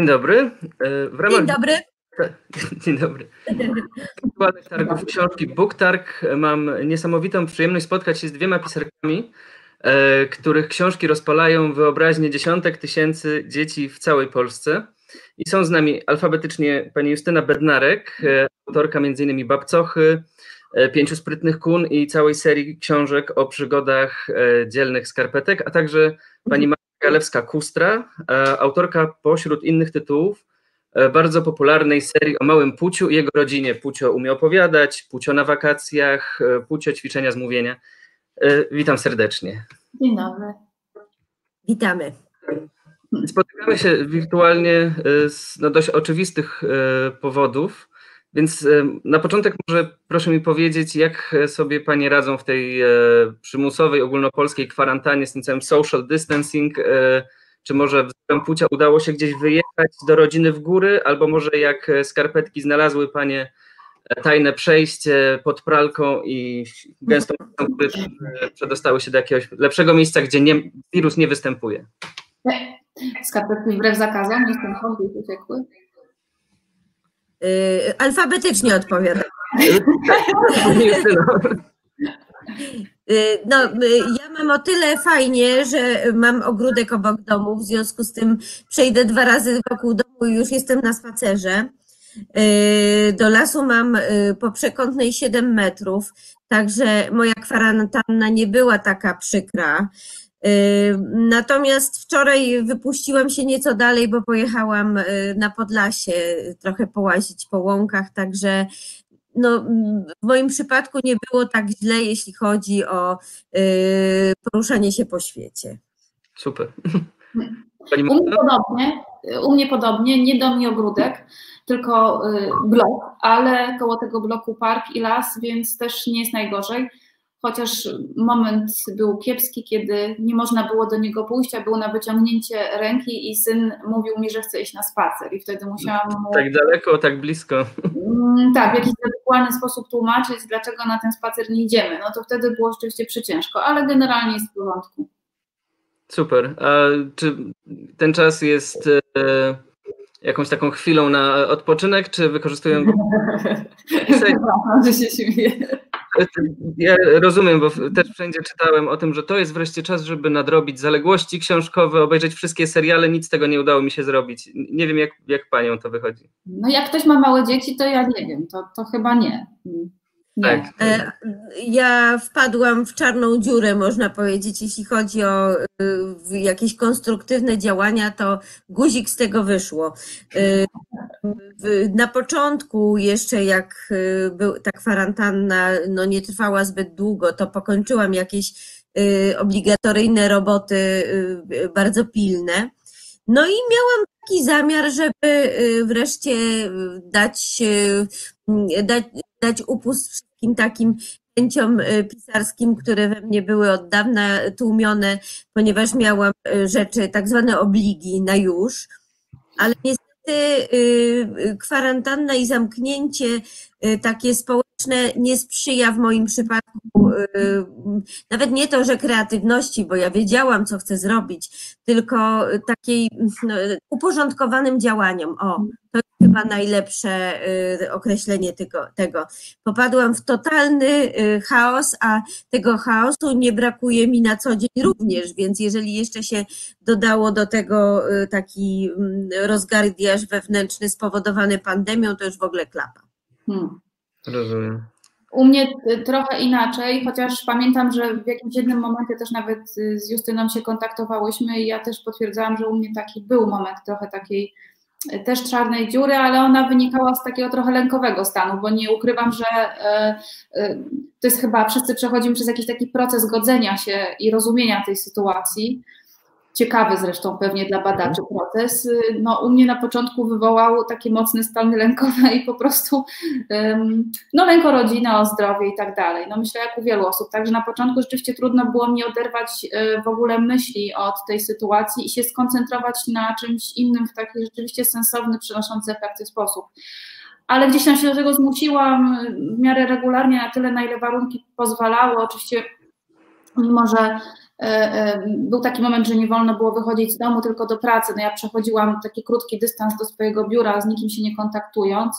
Dzień dobry. W ramach... Dzień dobry. Dzień dobry. W targów książki BookTarg mam niesamowitą przyjemność spotkać się z dwiema pisarkami, których książki rozpalają wyobraźnię dziesiątek tysięcy dzieci w całej Polsce. I są z nami alfabetycznie pani Justyna Bednarek, autorka m.in. Babcochy, 5 sprytnych kun i całej serii książek o przygodach dzielnych skarpetek, a także pani Marta Galewska-Kustra, autorka pośród innych tytułów bardzo popularnej serii o małym Puciu i jego rodzinie. Pucio umie opowiadać, Pucio na wakacjach, Pucio ćwiczenia z mówienia. Witam serdecznie. Dzień dobry. Witamy. Spotykamy się wirtualnie z dość oczywistych powodów, więc na początek może proszę mi powiedzieć, jak sobie panie radzą w tej przymusowej, ogólnopolskiej kwarantannie z tym całym social distancing. Czy może wzorem Pucia udało się gdzieś wyjechać do rodziny w góry, albo może jak skarpetki znalazły panie tajne przejście pod pralką i gęstą przedostały się do jakiegoś lepszego miejsca, gdzie wirus nie występuje? Skarpetki wbrew zakazom nie są gdzieś uciekły? Alfabetycznie odpowiadam. No, ja mam o tyle fajnie, że mam ogródek obok domu, w związku z tym przejdę 2 razy wokół domu i już jestem na spacerze. Do lasu mam po przekątnej 7 metrów, także moja kwarantanna nie była taka przykra. Natomiast wczoraj wypuściłam się nieco dalej, bo pojechałam na Podlasie trochę połazić po łąkach, także no, w moim przypadku nie było tak źle, jeśli chodzi o poruszanie się po świecie. Super. U mnie podobnie, nie dom i ogródek, tylko blok, ale koło tego bloku park i las, więc też nie jest najgorzej. Chociaż moment był kiepski, kiedy nie można było do niego pójść, a było na wyciągnięcie ręki i syn mówił mi, że chce iść na spacer i wtedy musiałam mu... Tak daleko, tak blisko. Tak, w jakiś dokładny sposób tłumaczyć, dlaczego na ten spacer nie idziemy. No to wtedy było rzeczywiście przyciężko, ale generalnie jest w porządku. Super. A czy ten czas jest jakąś taką chwilą na odpoczynek, czy wykorzystują go? Że się śmieję. Ja rozumiem, bo też wszędzie czytałem o tym, że to jest wreszcie czas, żeby nadrobić zaległości książkowe, obejrzeć wszystkie seriale, nic z tego nie udało mi się zrobić. Nie wiem, jak panią to wychodzi. No jak ktoś ma małe dzieci, to ja nie wiem, to chyba nie. Tak. Ja wpadłam w czarną dziurę, można powiedzieć, jeśli chodzi o jakieś konstruktywne działania, to guzik z tego wyszło. Na początku jeszcze jak ta kwarantanna no, nie trwała zbyt długo, to pokończyłam jakieś obligatoryjne roboty bardzo pilne. No i miałam taki zamiar, żeby wreszcie dać upust wszystkim takim chęciom pisarskim, które we mnie były od dawna tłumione, ponieważ miałam rzeczy, tak zwane obligi na już, ale niestety kwarantanna i zamknięcie takie społeczne nie sprzyja w moim przypadku nawet nie to, że kreatywności, bo ja wiedziałam, co chcę zrobić, tylko takiej uporządkowanym działaniom. O, to jest chyba najlepsze określenie tego. Popadłam w totalny chaos, a tego chaosu nie brakuje mi na co dzień również, więc jeżeli jeszcze się dodało do tego taki rozgardiaż wewnętrzny spowodowany pandemią, to już w ogóle klapa. Rozumiem. U mnie trochę inaczej, chociaż pamiętam, że w jakimś jednym momencie też nawet z Justyną się kontaktowałyśmy i ja też potwierdzałam, że u mnie taki był moment trochę takiej też czarnej dziury, ale ona wynikała z takiego trochę lękowego stanu, bo nie ukrywam, że to jest chyba, wszyscy przechodzimy przez jakiś taki proces godzenia się i rozumienia tej sytuacji. Ciekawy zresztą pewnie dla badaczy proces. No, u mnie na początku wywołał takie mocne stany lękowe i po prostu no, lęk o rodzinę, o zdrowie i tak dalej. No, myślę jak u wielu osób. Także na początku rzeczywiście trudno było mi oderwać w ogóle myśli od tej sytuacji i się skoncentrować na czymś innym w taki rzeczywiście sensowny, przynoszący efekty sposób. Ale gdzieś tam się do tego zmusiłam w miarę regularnie, na tyle, na ile warunki pozwalały. Oczywiście mimo że był taki moment, że nie wolno było wychodzić z domu, tylko do pracy. No ja przechodziłam taki krótki dystans do swojego biura, z nikim się nie kontaktując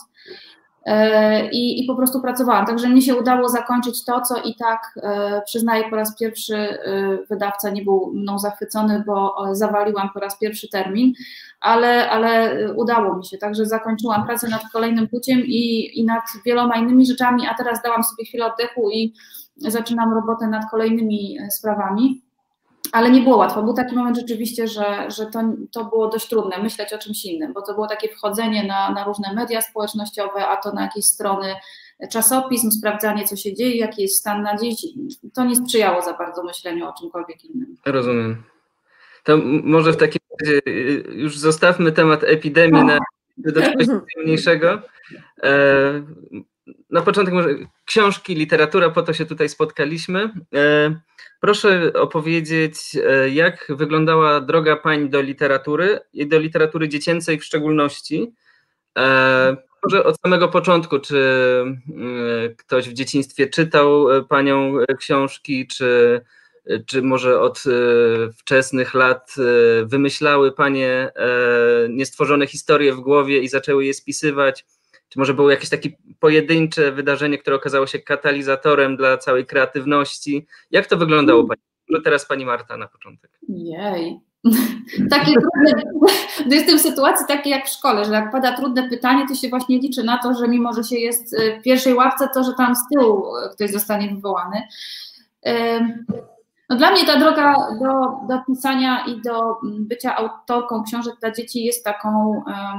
i po prostu pracowałam. Także mnie się udało zakończyć to, co i tak, przyznaję, po raz pierwszy wydawca nie był mną zachwycony, bo zawaliłam po raz pierwszy termin, ale udało mi się. Także zakończyłam pracę nad kolejnym płciem i nad wieloma innymi rzeczami, a teraz dałam sobie chwilę oddechu i zaczynam robotę nad kolejnymi sprawami. Ale nie było łatwo. Był taki moment rzeczywiście, że to było dość trudne, myśleć o czymś innym, bo to było takie wchodzenie na różne media społecznościowe, a to na jakieś strony czasopism, sprawdzanie, co się dzieje, jaki jest stan na dziś. To nie sprzyjało za bardzo myśleniu o czymkolwiek innym. Rozumiem. To może w takim razie już zostawmy temat epidemii do czegoś mniejszego. Na początek może książki, literatura, po to się tutaj spotkaliśmy. Proszę opowiedzieć, jak wyglądała droga pań do literatury i do literatury dziecięcej w szczególności. Może od samego początku, czy ktoś w dzieciństwie czytał panią książki, czy może od wczesnych lat wymyślały panie niestworzone historie w głowie i zaczęły je spisywać? Czy może było jakieś takie pojedyncze wydarzenie, które okazało się katalizatorem dla całej kreatywności? Jak to wyglądało pani? Może teraz pani Marta na początek. Jej. Takie trudne, jestem w sytuacji takiej jak w szkole, że jak pada trudne pytanie, to się właśnie liczy na to, że mimo, że się jest w pierwszej ławce, to że tam z tyłu ktoś zostanie wywołany. No dla mnie ta droga do pisania i do bycia autorką książek dla dzieci jest taką...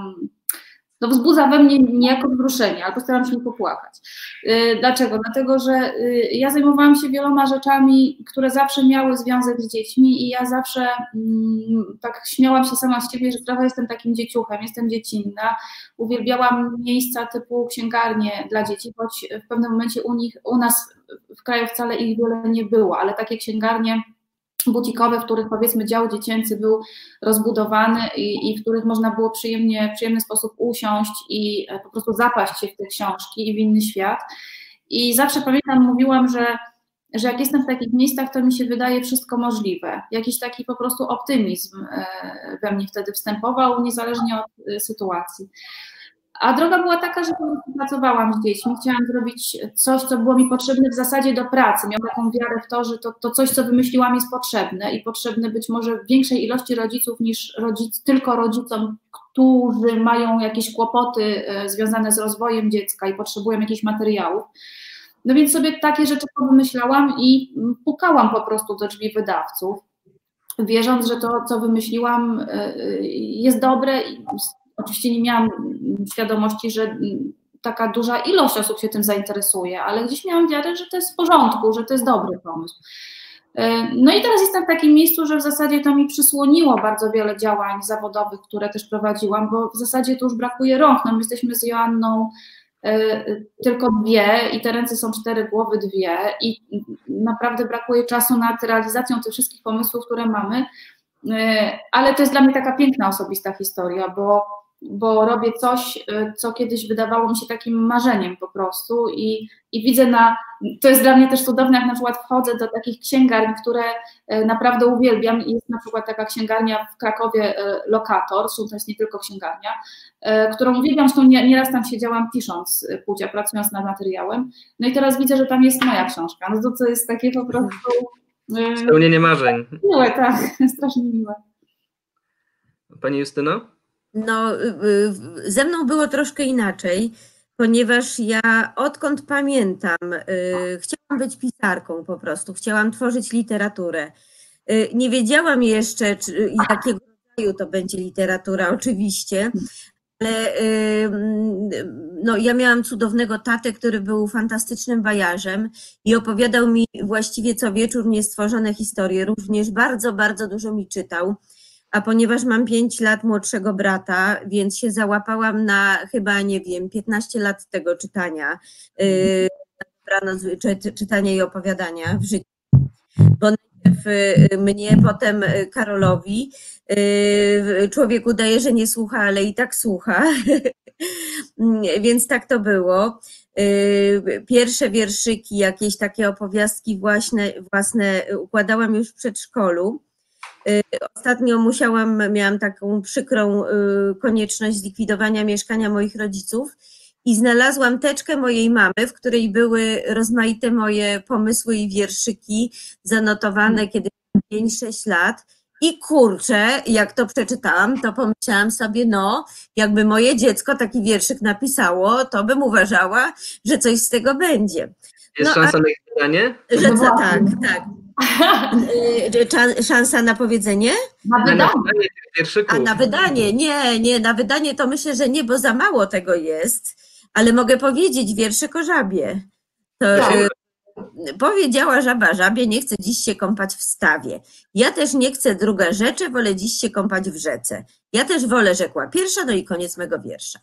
To wzbudza we mnie niejako wzruszenie, albo staram się nie popłakać. Dlaczego? Dlatego, że ja zajmowałam się wieloma rzeczami, które zawsze miały związek z dziećmi i ja zawsze tak śmiałam się sama z siebie, że trochę jestem takim dzieciuchem, jestem dziecinna. Uwielbiałam miejsca typu księgarnie dla dzieci, choć w pewnym momencie u nas w kraju wcale ich wiele nie było, ale takie księgarnie butikowe, w których powiedzmy dział dziecięcy był rozbudowany i w których można było w przyjemny sposób usiąść i po prostu zapaść się w te książki i w inny świat. I zawsze pamiętam, mówiłam, że jak jestem w takich miejscach, to mi się wydaje wszystko możliwe. Jakiś taki po prostu optymizm we mnie wtedy wstępował, niezależnie od sytuacji. A droga była taka, że po prostu pracowałam z dziećmi, chciałam zrobić coś, co było mi potrzebne w zasadzie do pracy. Miałam taką wiarę w to, że to coś, co wymyśliłam, jest potrzebne i potrzebne być może większej ilości rodziców niż tylko rodzicom, którzy mają jakieś kłopoty związane z rozwojem dziecka i potrzebują jakichś materiałów. No więc sobie takie rzeczy wymyślałam i pukałam po prostu do drzwi wydawców, wierząc, że to, co wymyśliłam, jest dobre. Oczywiście nie miałam świadomości, że taka duża ilość osób się tym zainteresuje, ale gdzieś miałam wiarę, że to jest w porządku, że to jest dobry pomysł. No i teraz jestem w takim miejscu, że w zasadzie to mi przysłoniło bardzo wiele działań zawodowych, które też prowadziłam, bo w zasadzie to już brakuje rąk. No my jesteśmy z Joanną tylko dwie i te ręce są 4, głowy 2 i naprawdę brakuje czasu nad realizacją tych wszystkich pomysłów, które mamy, ale to jest dla mnie taka piękna osobista historia, bo robię coś, co kiedyś wydawało mi się takim marzeniem po prostu i widzę to jest dla mnie też cudowne, jak na przykład wchodzę do takich księgarni, które naprawdę uwielbiam i jest na przykład taka księgarnia w Krakowie Lokator, to jest nie tylko księgarnia, którą uwielbiam, zresztą nieraz tam siedziałam pisząc płcia, pracując nad materiałem, no i teraz widzę, że tam jest moja książka, no to jest takie po prostu... Spełnienie marzeń. Miłe, tak, strasznie miłe. Pani Justyno? No, ze mną było troszkę inaczej, ponieważ ja odkąd pamiętam, chciałam być pisarką po prostu, chciałam tworzyć literaturę. Nie wiedziałam jeszcze, jakiego rodzaju to będzie literatura, oczywiście, ale no, ja miałam cudownego tatę, który był fantastycznym bajarzem i opowiadał mi właściwie co wieczór niestworzone historie, również bardzo, bardzo dużo mi czytał. A ponieważ mam 5 lat młodszego brata, więc się załapałam na chyba, nie wiem, 15 lat tego czytania, czytania i opowiadania w życiu. Bo najpierw mnie, potem Karolowi. Człowiek udaje, że nie słucha, ale i tak słucha. Więc tak to było. Pierwsze wierszyki, jakieś takie opowiastki własne układałam już w przedszkolu. Ostatnio miałam taką przykrą konieczność zlikwidowania mieszkania moich rodziców i znalazłam teczkę mojej mamy, w której były rozmaite moje pomysły i wierszyki zanotowane, kiedy miałam 5-6 lat. I kurczę, jak to przeczytałam, to pomyślałam sobie, no, jakby moje dziecko taki wierszyk napisało, to bym uważała, że coś z tego będzie. Jest szansa na ich wydanie? Tak. Szansa na powiedzenie? Na wydanie tych wierszyków. A na wydanie? Nie, na wydanie to myślę, że nie, bo za mało tego jest, ale mogę powiedzieć wierszyk o żabie. To, powiedziała żaba żabie, nie chcę dziś się kąpać w stawie. Ja też nie chcę, druga rzeczy, wolę dziś się kąpać w rzece. Ja też wolę, rzekła pierwsza, no i koniec mego wiersza.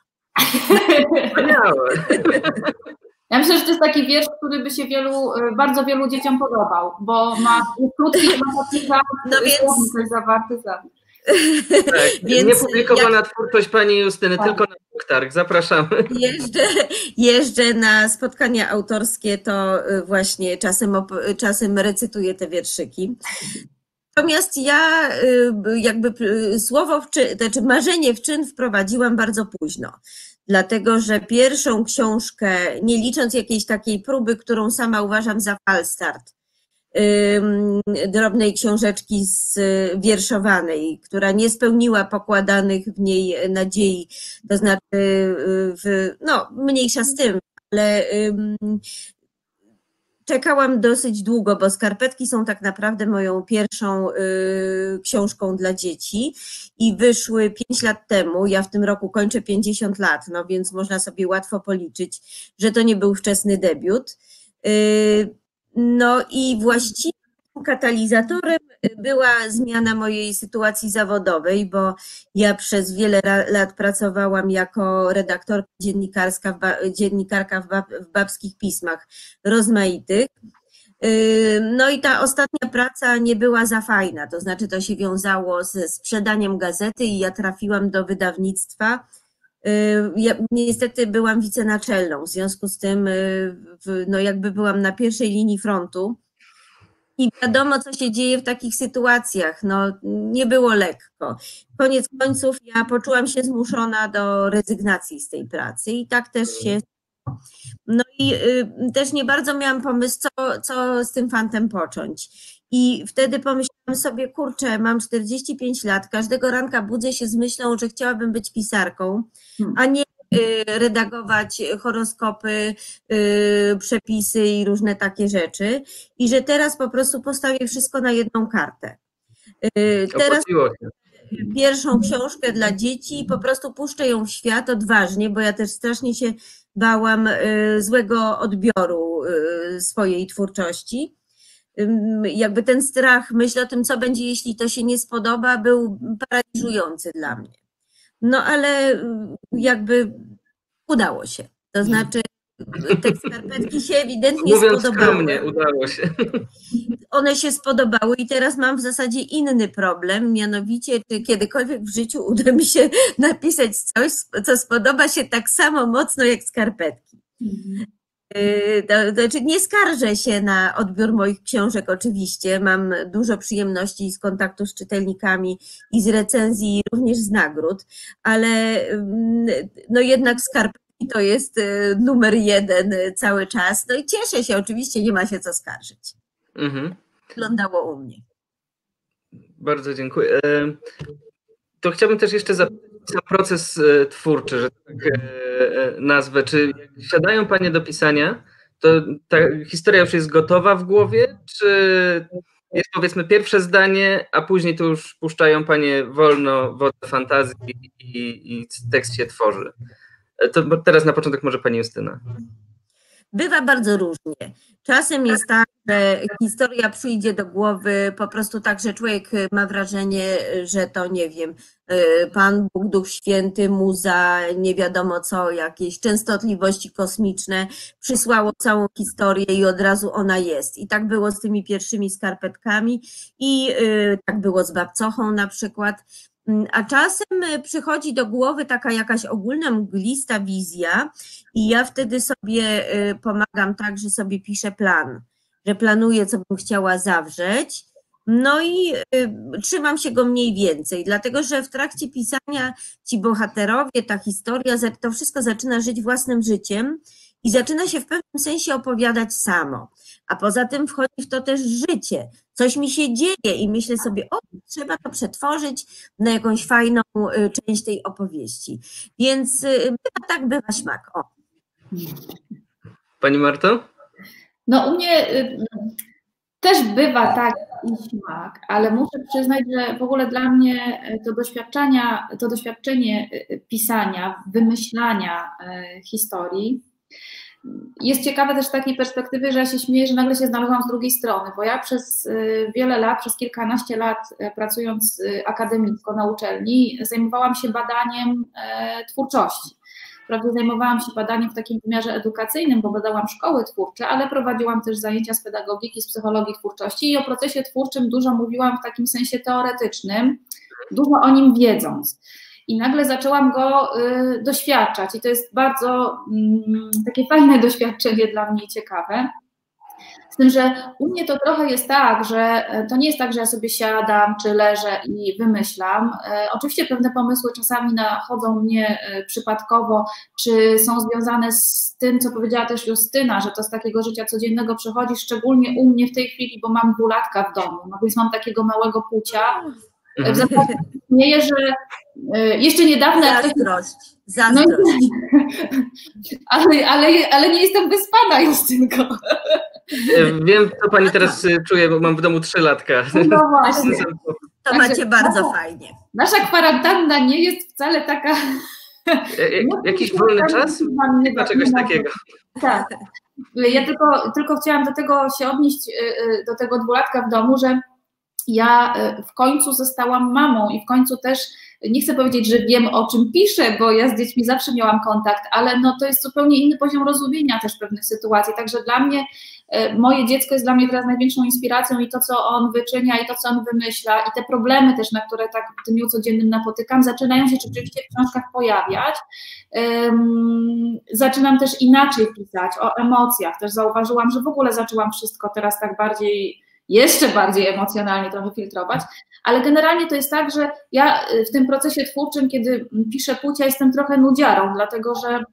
Ja myślę, że to jest taki wiersz, który by się bardzo wielu dzieciom podobał, bo ma krótki, no więc coś zawarty za. Tak, niepublikowana twórczość pani Justyny, tylko na BookTarg. Zapraszamy. Jeżdżę na spotkania autorskie, to właśnie czasem recytuję te wierszyki. Natomiast ja jakby marzenie w czyn wprowadziłam bardzo późno. Dlatego, że pierwszą książkę, nie licząc jakiejś takiej próby, którą sama uważam za falstart, drobnej książeczki wierszowanej, która nie spełniła pokładanych w niej nadziei, to znaczy, mniejsza z tym, ale czekałam dosyć długo, bo Skarpetki są tak naprawdę moją pierwszą książką dla dzieci i wyszły 5 lat temu. Ja w tym roku kończę 50 lat, no więc można sobie łatwo policzyć, że to nie był wczesny debiut. No i właściwie katalizatorem była zmiana mojej sytuacji zawodowej, bo ja przez wiele lat pracowałam jako redaktorka dziennikarka w babskich pismach rozmaitych. No i ta ostatnia praca nie była za fajna, to znaczy to się wiązało ze sprzedaniem gazety i ja trafiłam do wydawnictwa. Ja niestety byłam wicenaczelną, w związku z tym jakby byłam na pierwszej linii frontu i wiadomo, co się dzieje w takich sytuacjach, no nie było lekko. Koniec końców ja poczułam się zmuszona do rezygnacji z tej pracy i tak też się. No i też nie bardzo miałam pomysł, co z tym fantem począć. I wtedy pomyślałam sobie, kurczę, mam 45 lat, każdego ranka budzę się z myślą, że chciałabym być pisarką, a nie redagować horoskopy, przepisy i różne takie rzeczy. I że teraz po prostu postawię wszystko na jedną kartę. Teraz pierwszą książkę dla dzieci i po prostu puszczę ją w świat odważnie, bo ja też strasznie się bałam złego odbioru swojej twórczości. Jakby ten strach, myśl o tym, co będzie, jeśli to się nie spodoba, był paraliżujący dla mnie. No ale jakby udało się. To znaczy te Skarpetki się ewidentnie spodobały. Skromnie, udało się. One się spodobały i teraz mam w zasadzie inny problem, mianowicie czy kiedykolwiek w życiu uda mi się napisać coś, co spodoba się tak samo mocno jak Skarpetki. Znaczy nie skarżę się na odbiór moich książek oczywiście, mam dużo przyjemności z kontaktu z czytelnikami i z recenzji i również z nagród, ale no jednak Skarpetki to jest numer 1 cały czas, no i cieszę się, oczywiście nie ma się co skarżyć. Wyglądało u mnie. Bardzo dziękuję. To chciałbym też jeszcze zapytać o proces twórczy, że tak nazwę. Czy jak siadają panie do pisania, to ta historia już jest gotowa w głowie, czy jest powiedzmy pierwsze zdanie, a później to już puszczają panie wolno wodę fantazji i tekst się tworzy? To teraz na początek może pani Justyna. Bywa bardzo różnie. Czasem jest tak, że historia przyjdzie do głowy po prostu tak, że człowiek ma wrażenie, że to nie wiem, Pan Bóg, Duch Święty, muza, nie wiadomo co, jakieś częstotliwości kosmiczne, przysłało całą historię i od razu ona jest. I tak było z tymi pierwszymi Skarpetkami i tak było z Babcochą na przykład. A czasem przychodzi do głowy taka jakaś ogólna, mglista wizja i ja wtedy sobie pomagam tak, że sobie piszę plan, że planuję, co bym chciała zawrzeć, no i trzymam się go mniej więcej, dlatego że w trakcie pisania ci bohaterowie, ta historia, to wszystko zaczyna żyć własnym życiem i zaczyna się w pewnym sensie opowiadać samo, a poza tym wchodzi w to też życie. Coś mi się dzieje i myślę sobie, o, trzeba to przetworzyć na jakąś fajną część tej opowieści. Więc bywa tak, bywa śmak. O. Pani Marto? No u mnie też bywa tak i śmak, ale muszę przyznać, że w ogóle dla mnie to doświadczenie pisania, wymyślania historii jest ciekawe też z takiej perspektywy, że ja się śmieję, że nagle się znalazłam z drugiej strony, bo ja przez wiele lat, przez kilkanaście lat pracując akademicko na uczelni, zajmowałam się badaniem twórczości. Wprawdzie zajmowałam się badaniem w takim wymiarze edukacyjnym, bo badałam szkoły twórcze, ale prowadziłam też zajęcia z pedagogiki, z psychologii twórczości i o procesie twórczym dużo mówiłam w takim sensie teoretycznym, dużo o nim wiedząc. I nagle zaczęłam go doświadczać i to jest bardzo takie fajne doświadczenie dla mnie, ciekawe. Z tym, że u mnie to trochę jest tak, że to nie jest tak, że ja sobie siadam czy leżę i wymyślam. Oczywiście pewne pomysły czasami nachodzą mnie przypadkowo, czy są związane z tym, co powiedziała też Justyna, że to z takiego życia codziennego przechodzi, szczególnie u mnie w tej chwili, bo mam dwulatka w domu, no więc mam takiego małego płcia. W zasadzie śmieję, że jeszcze niedawno... Zazdrość. Ale nie jestem wyspana, Justynko. Wiem, co pani teraz czuje, bo mam w domu 3-latka. No właśnie. To macie bardzo fajnie. Nasza kwarantanna nie jest wcale taka... Jakiś wolny czas? Chyba czegoś takiego. Tak. Ja tylko chciałam do tego się odnieść, do tego dwulatka w domu, że ja w końcu zostałam mamą i w końcu też, nie chcę powiedzieć, że wiem, o czym piszę, bo ja z dziećmi zawsze miałam kontakt, ale no to jest zupełnie inny poziom rozumienia też pewnych sytuacji, także dla mnie, moje dziecko jest dla mnie teraz największą inspiracją i to, co on wyczynia i to, co on wymyśla i te problemy też, na które tak w dniu codziennym napotykam, zaczynają się rzeczywiście w książkach pojawiać. Zaczynam też inaczej pisać, o emocjach, też zauważyłam, że w ogóle zaczęłam wszystko teraz tak jeszcze bardziej emocjonalnie trochę filtrować, ale generalnie to jest tak, że ja w tym procesie twórczym, kiedy piszę płcia, jestem trochę nudziarą, dlatego że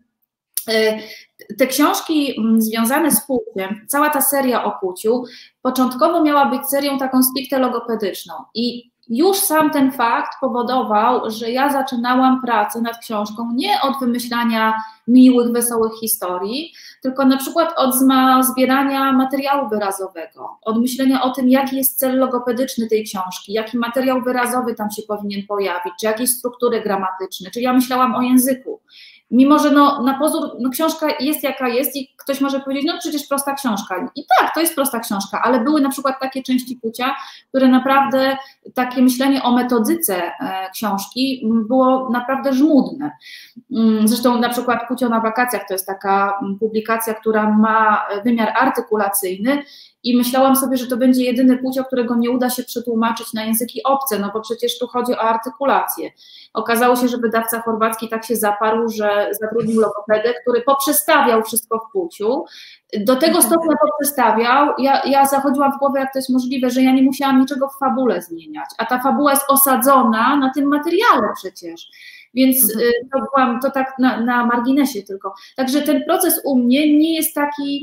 te książki związane z płciem, cała ta seria o płciu, początkowo miała być serią taką stricte logopedyczną i już sam ten fakt powodował, że ja zaczynałam pracę nad książką nie od wymyślania miłych, wesołych historii, tylko na przykład od zbierania materiału wyrazowego, od myślenia o tym, jaki jest cel logopedyczny tej książki, jaki materiał wyrazowy tam się powinien pojawić, czy jakieś struktury gramatyczne, czy ja myślałam o języku. Mimo że na pozór książka jest jaka jest i ktoś może powiedzieć, no przecież prosta książka. I tak, to jest prosta książka, ale były na przykład takie części płcia, które naprawdę, takie myślenie o metodyce książki było naprawdę żmudne. Zresztą na przykład Płcio na wakacjach to jest taka publikacja, która ma wymiar artykulacyjny i myślałam sobie, że to będzie jedyny płcio, którego nie uda się przetłumaczyć na języki obce, no bo przecież tu chodzi o artykulację. Okazało się, że wydawca chorwacki tak się zaparł, że zatrudnił logopedę, który poprzestawiał wszystko w płciu. Do tego stopnia poprzestawiał, ja zachodziłam w głowę, jak to jest możliwe, że ja nie musiałam niczego w fabule zmieniać, a ta fabuła jest osadzona na tym materiale przecież. Więc to tak na marginesie tylko. Także ten proces u mnie nie jest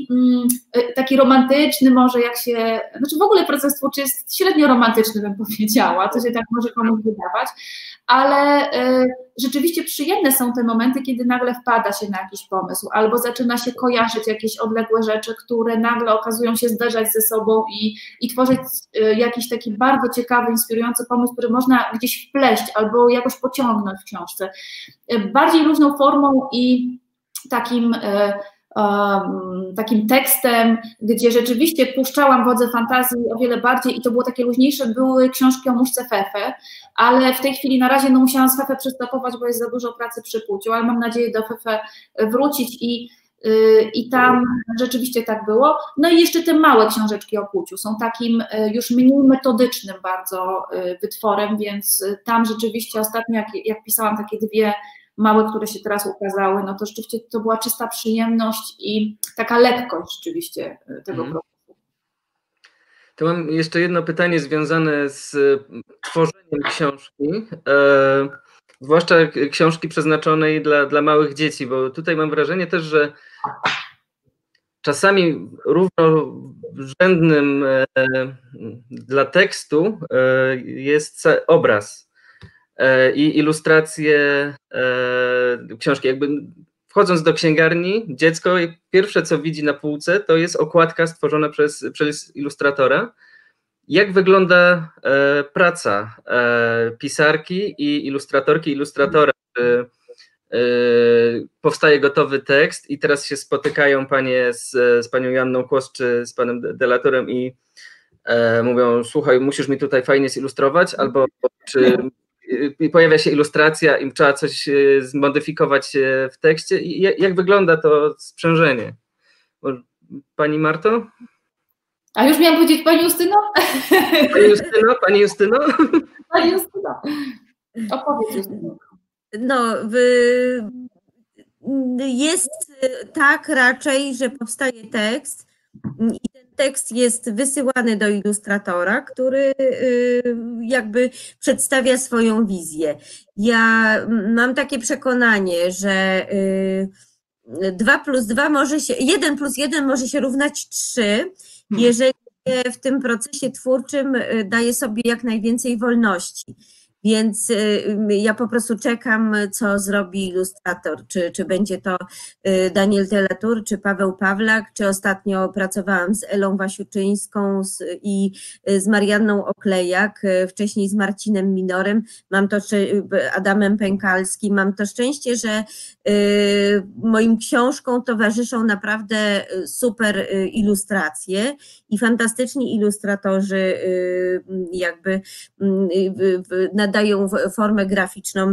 taki romantyczny może jak się, znaczy w ogóle proces twórczy jest średnio romantyczny, bym powiedziała, to się tak może komuś wydawać, ale rzeczywiście przyjemne są te momenty, kiedy nagle wpada się na jakiś pomysł albo zaczyna się kojarzyć jakieś odległe rzeczy, które nagle okazują się zderzać ze sobą i tworzyć jakiś taki bardzo ciekawy, inspirujący pomysł, który można gdzieś wpleść albo jakoś pociągnąć w książce. Bardziej różną formą i takim tekstem, gdzie rzeczywiście puszczałam wodze fantazji o wiele bardziej i to było takie luźniejsze, były książki o muszce Fefe, ale w tej chwili na razie musiałam z Fefe przystopować, bo jest za dużo pracy przy płciu, ale mam nadzieję do Fefe wrócić i I tam rzeczywiście tak było. No i jeszcze te małe książeczki o płciu są takim już mniej metodycznym bardzo wytworem, więc tam rzeczywiście ostatnio, jak pisałam takie dwie małe, które się teraz ukazały, no to rzeczywiście to była czysta przyjemność i taka lekkość rzeczywiście tego procesu. To mam jeszcze jedno pytanie związane z tworzeniem książki, zwłaszcza książki przeznaczonej dla małych dzieci, bo tutaj mam wrażenie też, że czasami równorzędnym dla tekstu jest obraz i ilustracje książki. Jakby wchodząc do księgarni, dziecko pierwsze co widzi na półce to jest okładka stworzona przez ilustratora. Jak wygląda praca pisarki i ilustratora? Powstaje gotowy tekst i teraz się spotykają panie z panią Joanną Kłos czy z panem Delatorem i mówią: słuchaj, musisz mi tutaj fajnie zilustrować, albo czy pojawia się ilustracja i trzeba coś zmodyfikować w tekście. I jak wygląda to sprzężenie? Pani Marto? A już miałam powiedzieć Pani Justyno? Pani Justyno? Pani Justyno. Opowiedz, Justyno. No, jest tak raczej, że powstaje tekst i ten tekst jest wysyłany do ilustratora, który jakby przedstawia swoją wizję. Ja mam takie przekonanie, że 1 plus 1 może się równać 3, jeżeli w tym procesie twórczym daje sobie jak najwięcej wolności. Więc ja po prostu czekam, co zrobi ilustrator, czy będzie to Daniel Delatur, czy Paweł Pawlak, czy ostatnio pracowałam z Elą Wasiuczyńską i z Marianną Oklejak, wcześniej z Marcinem Minorem, Adamem Pękalskim. Mam to szczęście, że moim książkom towarzyszą naprawdę super ilustracje i fantastyczni ilustratorzy jakby nadają formę graficzną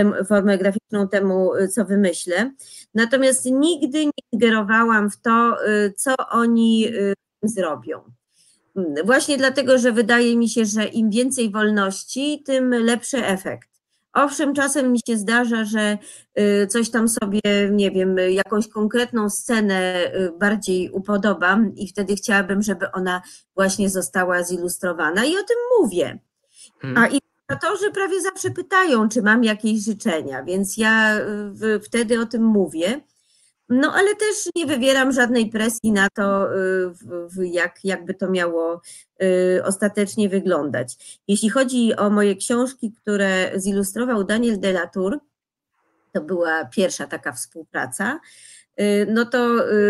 temu, co wymyślę. Natomiast nigdy nie ingerowałam w to, co oni zrobią. Właśnie dlatego, że wydaje mi się, że im więcej wolności, tym lepszy efekt. Owszem, czasem mi się zdarza, że coś tam sobie, nie wiem, jakąś konkretną scenę bardziej upodobam i wtedy chciałabym, żeby ona właśnie została zilustrowana i o tym mówię. A ilustratorzy prawie zawsze pytają, czy mam jakieś życzenia, więc ja wtedy o tym mówię. No ale też nie wywieram żadnej presji na to, jakby to miało ostatecznie wyglądać. Jeśli chodzi o moje książki, które zilustrował Daniel Delatur, to była pierwsza taka współpraca, no to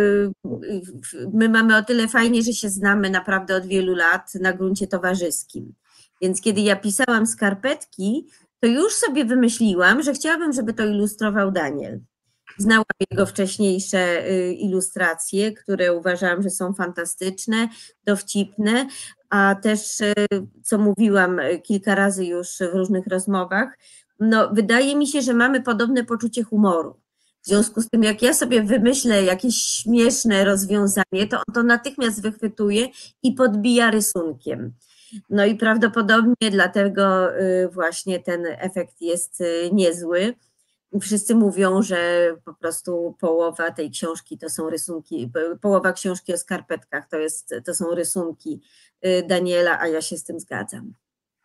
my mamy o tyle fajnie, że się znamy naprawdę od wielu lat na gruncie towarzyskim. Więc kiedy ja pisałam skarpetki, to już sobie wymyśliłam, że chciałabym, żeby to ilustrował Daniel. Znałam jego wcześniejsze ilustracje, które uważałam, że są fantastyczne, dowcipne, a też, co mówiłam kilka razy już w różnych rozmowach, no wydaje mi się, że mamy podobne poczucie humoru. W związku z tym, jak ja sobie wymyślę jakieś śmieszne rozwiązanie, to on to natychmiast wychwytuje i podbija rysunkiem. No i prawdopodobnie dlatego właśnie ten efekt jest niezły. Wszyscy mówią, że po prostu połowa tej książki to są rysunki, połowa książki o skarpetkach to są rysunki Daniela, a ja się z tym zgadzam.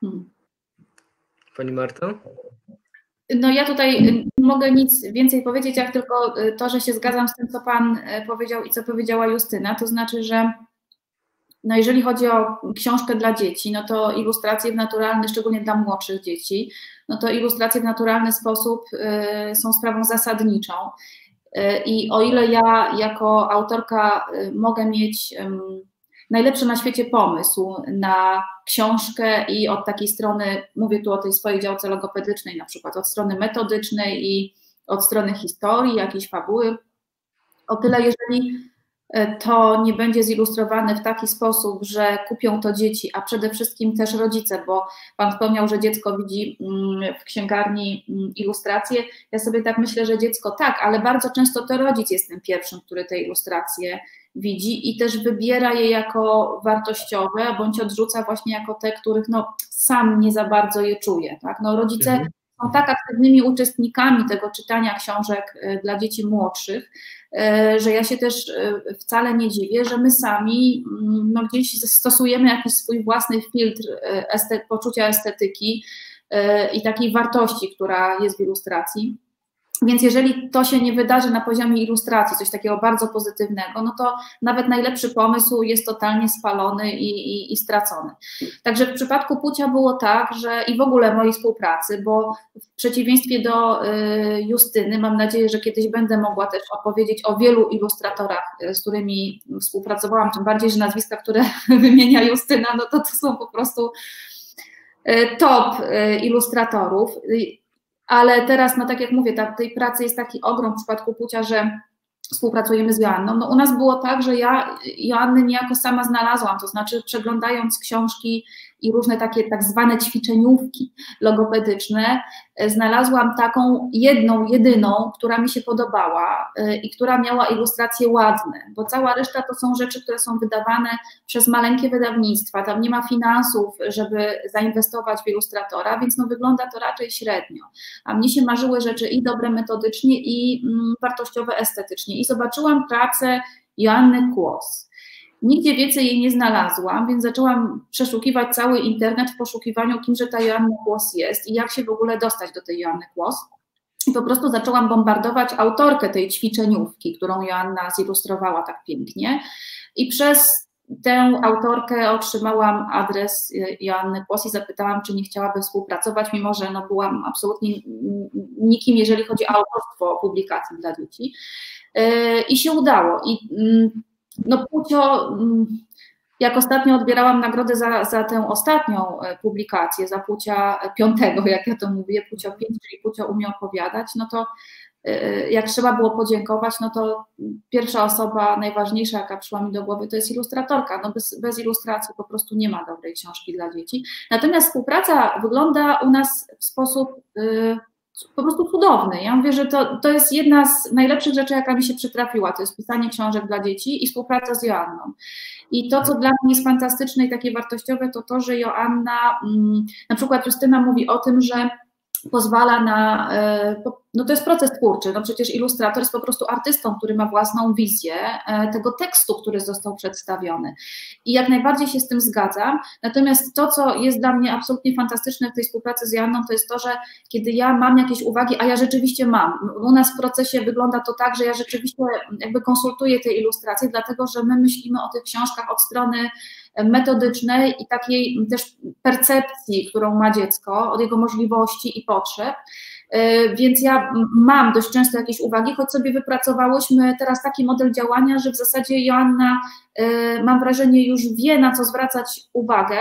Pani Marto? No ja tutaj nie mogę nic więcej powiedzieć, jak tylko to, że się zgadzam z tym, co Pan powiedział i co powiedziała Justyna, to znaczy, że no jeżeli chodzi o książkę dla dzieci, no to ilustracje w naturalny, szczególnie dla młodszych dzieci, no to ilustracje w naturalny sposób są sprawą zasadniczą. I o ile ja jako autorka mogę mieć najlepszy na świecie pomysł na książkę i od takiej strony, mówię tu o tej swojej działce logopedycznej, na przykład od strony metodycznej i od strony historii, jakiejś fabuły, o tyle jeżeli to nie będzie zilustrowane w taki sposób, że kupią to dzieci, a przede wszystkim też rodzice, bo Pan wspomniał, że dziecko widzi w księgarni ilustracje. Ja sobie tak myślę, że dziecko tak, ale bardzo często to rodzic jest tym pierwszym, który te ilustracje widzi i też wybiera je jako wartościowe, bądź odrzuca właśnie jako te, których no, sam nie za bardzo je czuje. Tak? No, rodzice są tak aktywnymi uczestnikami tego czytania książek dla dzieci młodszych, że ja się też wcale nie dziwię, że my sami no, gdzieś stosujemy jakiś swój własny filtr poczucia estetyki i takiej wartości, która jest w ilustracji. Więc jeżeli to się nie wydarzy na poziomie ilustracji, coś takiego bardzo pozytywnego, no to nawet najlepszy pomysł jest totalnie spalony i stracony. Także w przypadku Pucia było tak, że i w ogóle mojej współpracy, bo w przeciwieństwie do Justyny, mam nadzieję, że kiedyś będę mogła też opowiedzieć o wielu ilustratorach, z którymi współpracowałam, tym bardziej, że nazwiska, które wymienia Justyna, no to są po prostu top ilustratorów. Ale teraz, no tak jak mówię, tej pracy jest taki ogrom w przypadku Pucia, że współpracujemy z Joanną. No u nas było tak, że ja Joannę niejako sama znalazłam, to znaczy przeglądając książki i różne takie tak zwane ćwiczeniówki logopedyczne, znalazłam taką jedną, jedyną, która mi się podobała i która miała ilustracje ładne, bo cała reszta to są rzeczy, które są wydawane przez maleńkie wydawnictwa, tam nie ma finansów, żeby zainwestować w ilustratora, więc no wygląda to raczej średnio, a mnie się marzyły rzeczy i dobre metodycznie i wartościowe estetycznie i zobaczyłam pracę Joanny Kłos. Nigdzie więcej jej nie znalazłam, więc zaczęłam przeszukiwać cały internet w poszukiwaniu, kimże ta Joanna Kłos jest i jak się w ogóle dostać do tej Joanny Kłos. I po prostu zaczęłam bombardować autorkę tej ćwiczeniówki, którą Joanna zilustrowała tak pięknie. I przez tę autorkę otrzymałam adres Joanny Kłos i zapytałam, czy nie chciałaby współpracować, mimo że no, byłam absolutnie nikim, jeżeli chodzi o autorstwo publikacji dla dzieci. I się udało. I no Pucio, jak ostatnio odbierałam nagrodę za tę ostatnią publikację, za Pucia 5, jak ja to mówię, Pucio 5, czyli Pucio umie opowiadać, no to jak trzeba było podziękować, no to pierwsza osoba najważniejsza, jaka przyszła mi do głowy, to jest ilustratorka. No bez ilustracji po prostu nie ma dobrej książki dla dzieci. Natomiast współpraca wygląda u nas w sposób po prostu cudowny. Ja mówię, że to jest jedna z najlepszych rzeczy, jaka mi się przytrafiła, to jest pisanie książek dla dzieci i współpraca z Joanną. I to, co dla mnie jest fantastyczne i takie wartościowe, to to, że Joanna, na przykład Justyna mówi o tym, że pozwala na, no to jest proces twórczy, no przecież ilustrator jest po prostu artystą, który ma własną wizję tego tekstu, który został przedstawiony i jak najbardziej się z tym zgadzam, natomiast to, co jest dla mnie absolutnie fantastyczne w tej współpracy z Joanną, to jest to, że kiedy ja mam jakieś uwagi, a ja rzeczywiście mam, u nas w procesie wygląda to tak, że ja rzeczywiście jakby konsultuję te ilustracje, dlatego, że my myślimy o tych książkach od strony metodycznej i takiej też percepcji, którą ma dziecko, od jego możliwości i potrzeb, więc ja mam dość często jakieś uwagi, choć sobie wypracowałyśmy teraz taki model działania, że w zasadzie Joanna, mam wrażenie, już wie, na co zwracać uwagę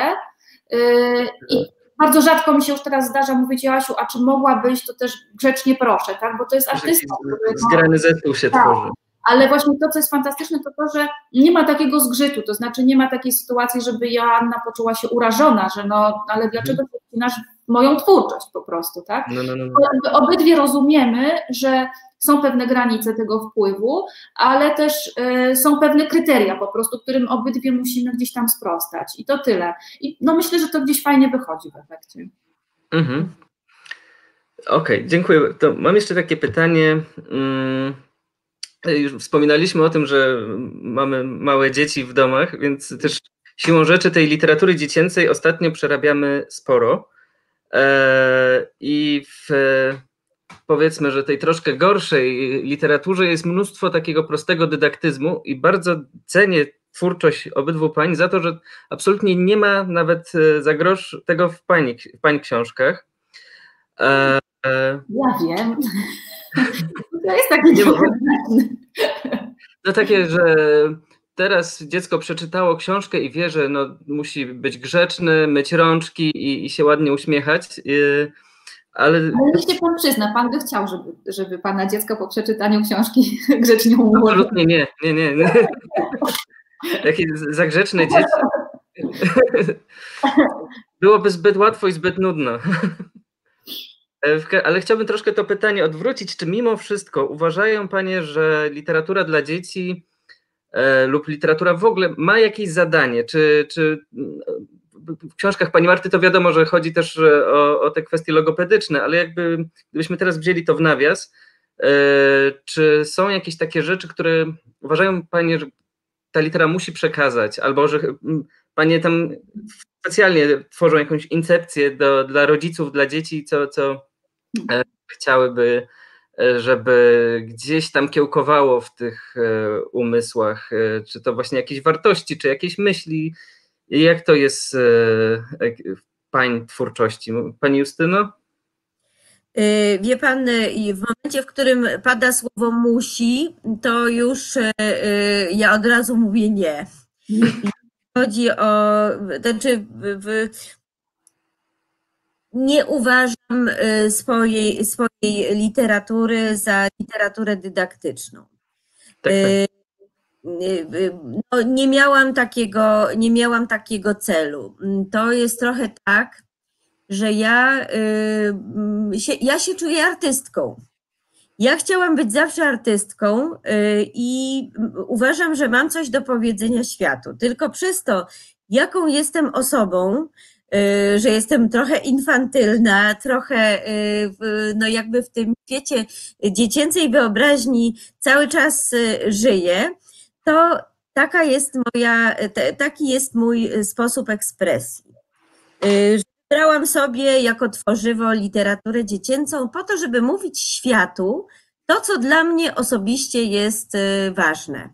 i bardzo rzadko mi się już teraz zdarza mówić: Joasiu, a czy mogłabyś, to też grzecznie proszę, tak? Bo to jest artysta. Zgrany zespół się tworzy. Ale właśnie to, co jest fantastyczne, to to, że nie ma takiego zgrzytu, to znaczy nie ma takiej sytuacji, żeby Joanna poczuła się urażona, że no, ale dlaczego ty wcinasz moją twórczość po prostu, tak? No. Obydwie rozumiemy, że są pewne granice tego wpływu, ale też są pewne kryteria po prostu, którym obydwie musimy gdzieś tam sprostać i to tyle. I no myślę, że to gdzieś fajnie wychodzi w efekcie. Okej, dziękuję. To mam jeszcze takie pytanie. Już wspominaliśmy o tym, że mamy małe dzieci w domach, więc też siłą rzeczy tej literatury dziecięcej ostatnio przerabiamy sporo. I w, powiedzmy, że tej troszkę gorszej literaturze jest mnóstwo takiego prostego dydaktyzmu i bardzo cenię twórczość obydwu pań za to, że absolutnie nie ma nawet za grosz tego w pań książkach. Ja wiem. To jest takie no takie, że teraz dziecko przeczytało książkę i wie, że no, musi być grzeczny, myć rączki i się ładnie uśmiechać, Ale niech się pan przyzna, pan by chciał, żeby pana dziecko po przeczytaniu książki grzecznie umówiło. Absolutnie nie. Jakie zagrzeczne dzieci. Byłoby zbyt łatwo i zbyt nudno. Ale chciałbym troszkę to pytanie odwrócić. Czy mimo wszystko uważają panie, że literatura dla dzieci lub literatura w ogóle ma jakieś zadanie? Czy w książkach pani Marty to wiadomo, że chodzi też o te kwestie logopedyczne, ale jakby gdybyśmy teraz wzięli to w nawias, czy są jakieś takie rzeczy, które uważają panie, że ta litera musi przekazać, albo że panie tam specjalnie tworzą jakąś incepcję dla rodziców, dla dzieci, co chciałyby, żeby gdzieś tam kiełkowało w tych umysłach, czy to właśnie jakieś wartości, czy jakieś myśli. Jak to jest w pań twórczości? Pani Justyno? Wie pan, w momencie, w którym pada słowo musi, to już ja od razu mówię nie. Chodzi o, znaczy nie uważam swojej literatury za literaturę dydaktyczną. Tak. No, nie miałam takiego celu. To jest trochę tak, że ja się czuję artystką. Ja chciałam być zawsze artystką i uważam, że mam coś do powiedzenia światu. Tylko przez to, jaką jestem osobą, że jestem trochę infantylna, trochę no jakby w tym świecie dziecięcej wyobraźni cały czas żyję, to taki jest mój sposób ekspresji. Wybrałam sobie jako tworzywo literaturę dziecięcą po to, żeby mówić światu to, co dla mnie osobiście jest ważne.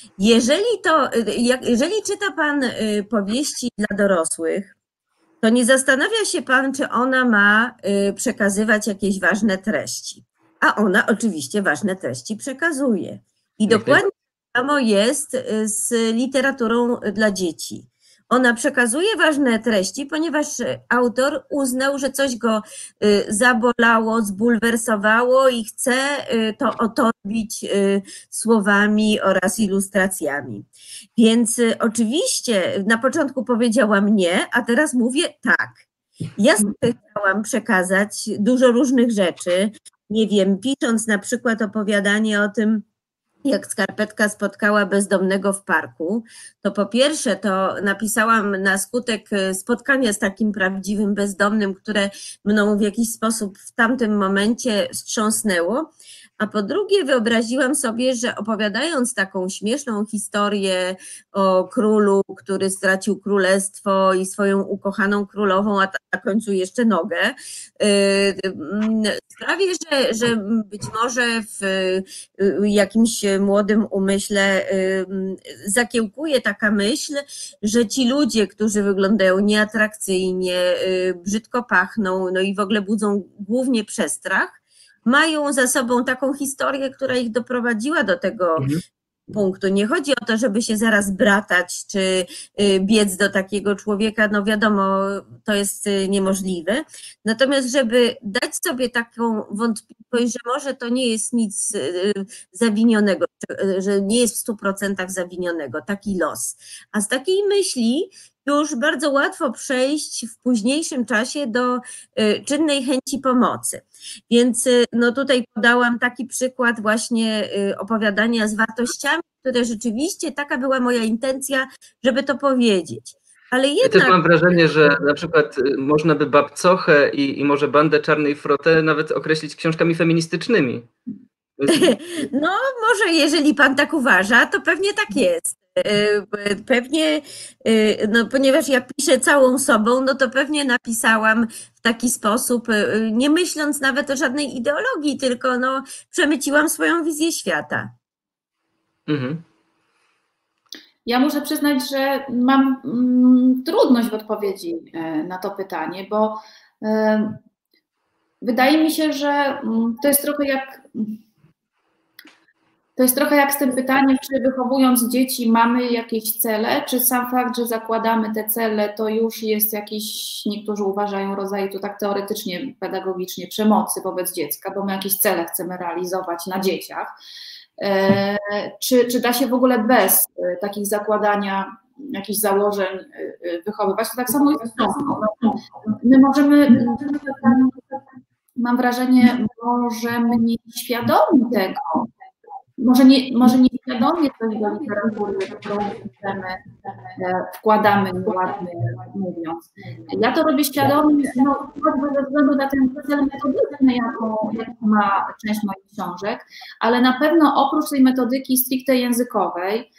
Jeżeli czyta pan powieści dla dorosłych, to nie zastanawia się pan, czy ona ma przekazywać jakieś ważne treści. A ona oczywiście ważne treści przekazuje. I dokładnie tak samo jest z literaturą dla dzieci. Ona przekazuje ważne treści, ponieważ autor uznał, że coś go zabolało, zbulwersowało i chce to otorbić słowami oraz ilustracjami. Więc oczywiście na początku powiedziałam nie, a teraz mówię tak. Ja sobie chciałam przekazać dużo różnych rzeczy. Nie wiem, pisząc na przykład opowiadanie o tym, jak skarpetka spotkała bezdomnego w parku, to po pierwsze to napisałam na skutek spotkania z takim prawdziwym bezdomnym, które mną w jakiś sposób w tamtym momencie wstrząsnęło, a po drugie wyobraziłam sobie, że opowiadając taką śmieszną historię o królu, który stracił królestwo i swoją ukochaną królową, a na końcu jeszcze nogę, sprawię, że być może w jakimś młodym umyśle zakiełkuje taka myśl, że ci ludzie, którzy wyglądają nieatrakcyjnie, brzydko pachną, no i w ogóle budzą głównie przestrach, mają za sobą taką historię, która ich doprowadziła do tego punktu. Nie chodzi o to, żeby się zaraz bratać, czy biec do takiego człowieka, no wiadomo, to jest niemożliwe. Natomiast, żeby dać sobie taką wątpliwość, że może to nie jest nic zawinionego, że nie jest w 100% zawinionego, taki los. A z takiej myśli już bardzo łatwo przejść w późniejszym czasie do czynnej chęci pomocy. Więc no tutaj podałam taki przykład właśnie opowiadania z wartościami, które rzeczywiście taka była moja intencja, żeby to powiedzieć. Ale jednak... Ja też mam wrażenie, że na przykład można by Babcochę i może Bandę Czarnej Frotę nawet określić książkami feministycznymi. No może jeżeli pan tak uważa, to pewnie tak jest. Pewnie, no ponieważ ja piszę całą sobą, no to pewnie napisałam w taki sposób, nie myśląc nawet o żadnej ideologii, tylko no przemyciłam swoją wizję świata. Mhm. Ja muszę przyznać, że mam trudność w odpowiedzi na to pytanie, bo wydaje mi się, że to jest trochę jak To jest trochę jak z tym pytaniem, czy wychowując dzieci mamy jakieś cele, czy sam fakt, że zakładamy te cele, to już jest jakiś, niektórzy uważają, rodzaj, to tak teoretycznie, pedagogicznie, przemocy wobec dziecka, bo my jakieś cele chcemy realizować na dzieciach. Czy da się w ogóle bez takich zakładania jakichś założeń wychowywać? To tak samo jest. My możemy, mam wrażenie, możemy nieświadomi tego, może nieświadomie coś do literatury, którą wkładamy, ładnie mówiąc. Ja to robię świadomie, choćby ze względu na ten cel metodyczny, jaką ma część moich książek, ale na pewno oprócz tej metodyki stricte językowej,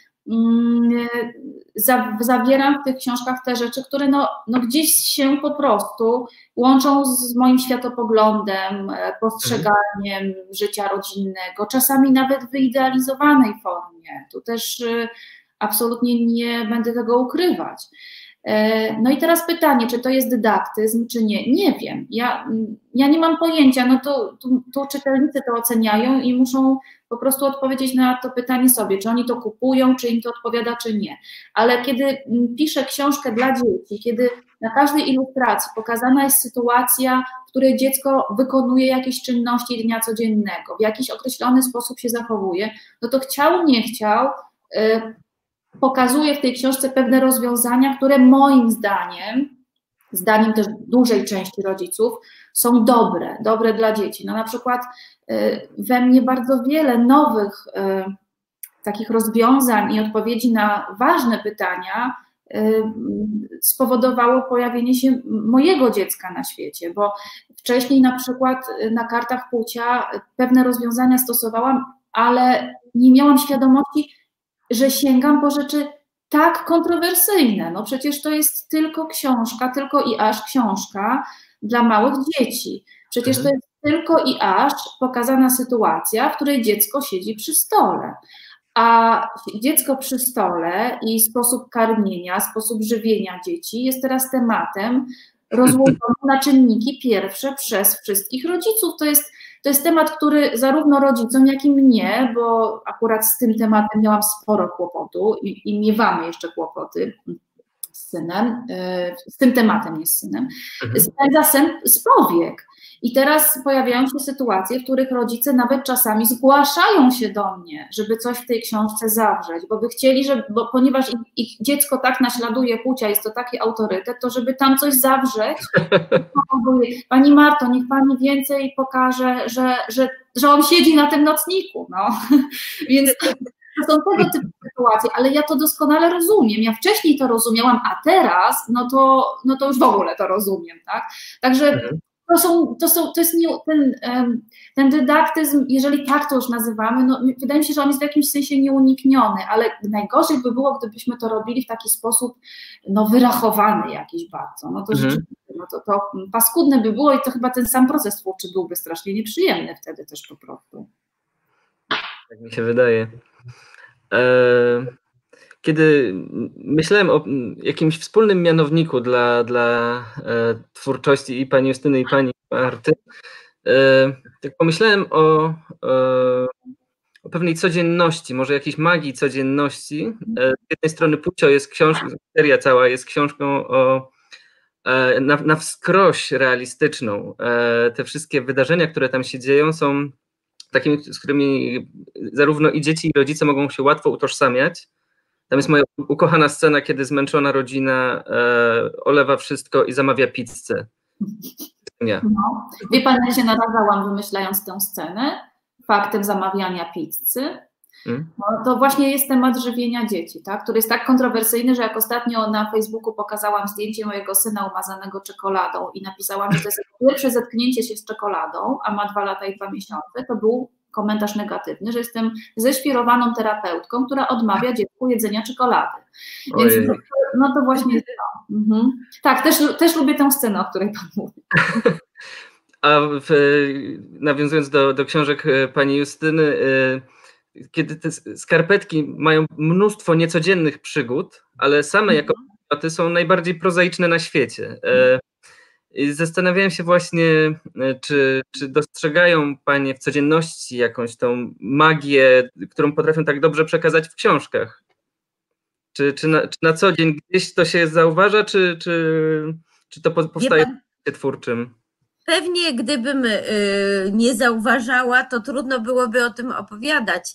zawieram w tych książkach te rzeczy, które gdzieś się po prostu łączą z moim światopoglądem, postrzeganiem życia rodzinnego, czasami nawet w wyidealizowanej formie. Tu też absolutnie nie będę tego ukrywać. No i teraz pytanie, czy to jest dydaktyzm, czy nie? Nie wiem. Ja nie mam pojęcia, tu czytelnicy to oceniają i muszą po prostu odpowiedzieć na to pytanie sobie, czy oni to kupują, czy im to odpowiada, czy nie. Ale kiedy piszę książkę dla dzieci, kiedy na każdej ilustracji pokazana jest sytuacja, w której dziecko wykonuje jakieś czynności dnia codziennego, w jakiś określony sposób się zachowuje, no to chciał, nie chciał, pokazuje w tej książce pewne rozwiązania, które moim zdaniem też dużej części rodziców, są dobre dla dzieci. No na przykład we mnie bardzo wiele nowych takich rozwiązań i odpowiedzi na ważne pytania spowodowało pojawienie się mojego dziecka na świecie, bo wcześniej na przykład na kartach płcia pewne rozwiązania stosowałam, ale nie miałam świadomości, że sięgam po rzeczy tak kontrowersyjne. No przecież to jest tylko książka, tylko i aż książka dla małych dzieci. Przecież to jest tylko i aż pokazana sytuacja, w której dziecko siedzi przy stole. A dziecko przy stole i sposób karmienia, sposób żywienia dzieci jest teraz tematem rozłożonym na czynniki pierwsze przez wszystkich rodziców. To jest temat, który zarówno rodzicom, jak i mnie, bo akurat z tym tematem miałam sporo kłopotu i miewamy jeszcze kłopoty z synem, z tym tematem, nie z synem, spędza sen z powiek. I teraz pojawiają się sytuacje, w których rodzice nawet czasami zgłaszają się do mnie, żeby coś w tej książce zawrzeć, bo by chcieli, ponieważ ich dziecko tak naśladuje płcia, jest to taki autorytet, to żeby tam coś zawrzeć. Pani Marto, niech pani więcej pokaże, że on siedzi na tym nocniku. No. Więc to są tego typu sytuacje, ale ja to doskonale rozumiem. Ja wcześniej to rozumiałam, a teraz no to już w ogóle to rozumiem. Tak? Także to jest ten dydaktyzm, jeżeli tak to już nazywamy, no wydaje mi się, że on jest w jakimś sensie nieunikniony, ale najgorzej by było, gdybyśmy to robili w taki sposób wyrachowany jakiś bardzo. No to rzeczywiście, to paskudne by było i to chyba ten sam proces twórczy byłby strasznie nieprzyjemny wtedy też po prostu. Tak mi się wydaje. Kiedy myślałem o jakimś wspólnym mianowniku dla twórczości i pani Justyny, i pani Marty, tak pomyślałem o pewnej codzienności, może jakiejś magii codzienności. Z jednej strony Płcio jest książką, seria cała jest książką na wskroś realistyczną. Te wszystkie wydarzenia, które tam się dzieją, są takimi, z którymi zarówno i dzieci, i rodzice mogą się łatwo utożsamiać. Tam jest moja ukochana scena, kiedy zmęczona rodzina olewa wszystko i zamawia pizzę. Nie. No. Wie pan, jak się narażałam, wymyślając tę scenę, faktem zamawiania pizzy. No, to właśnie jest temat żywienia dzieci, tak? Który jest tak kontrowersyjny, że jak ostatnio na Facebooku pokazałam zdjęcie mojego syna umazanego czekoladą i napisałam, że to jest pierwsze zetknięcie się z czekoladą, a ma 2 lata i 2 miesiące, to był komentarz negatywny, że jestem ześwirowaną terapeutką, która odmawia dziecku jedzenia czekolady. Więc to właśnie jest to. Tak, też lubię tę scenę, o której pan mówi. A nawiązując do książek pani Justyny, kiedy te skarpetki mają mnóstwo niecodziennych przygód, ale same jako przedmioty są najbardziej prozaiczne na świecie. I zastanawiałem się właśnie, czy dostrzegają Panie w codzienności jakąś tą magię, którą potrafią tak dobrze przekazać w książkach? Czy na co dzień gdzieś to się zauważa, czy to powstaje w twórczym? Pewnie gdybym nie zauważała, to trudno byłoby o tym opowiadać.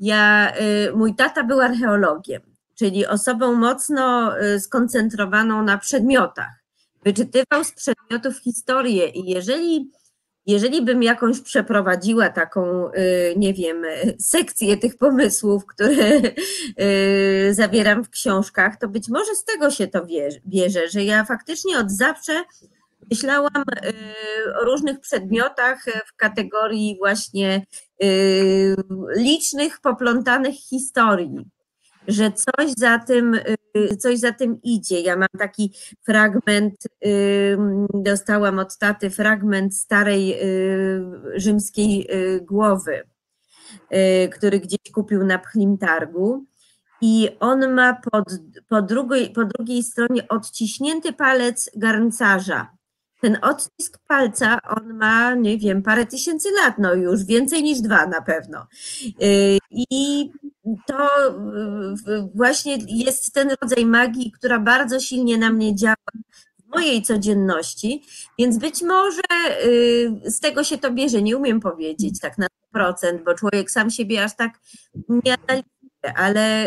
Mój tata był archeologiem, czyli osobą mocno skoncentrowaną na przedmiotach. Wyczytywał z przedmiotów historię i jeżeli bym jakąś przeprowadziła taką, nie wiem, sekcję tych pomysłów, które zawieram w książkach, to być może z tego się to bierze, że ja faktycznie od zawsze myślałam o różnych przedmiotach w kategorii właśnie licznych, poplątanych historii, że coś za tym idzie. Ja mam taki fragment, dostałam od taty fragment starej rzymskiej głowy, który gdzieś kupił na Pchlim Targu. I on ma po drugiej stronie odciśnięty palec garncarza. Ten odcisk palca, on ma, nie wiem, parę tysięcy lat, no już więcej niż 2 na pewno. I to właśnie jest ten rodzaj magii, która bardzo silnie na mnie działa w mojej codzienności, więc być może z tego się to bierze, nie umiem powiedzieć tak na 100%, bo człowiek sam siebie aż tak nie analizuje, ale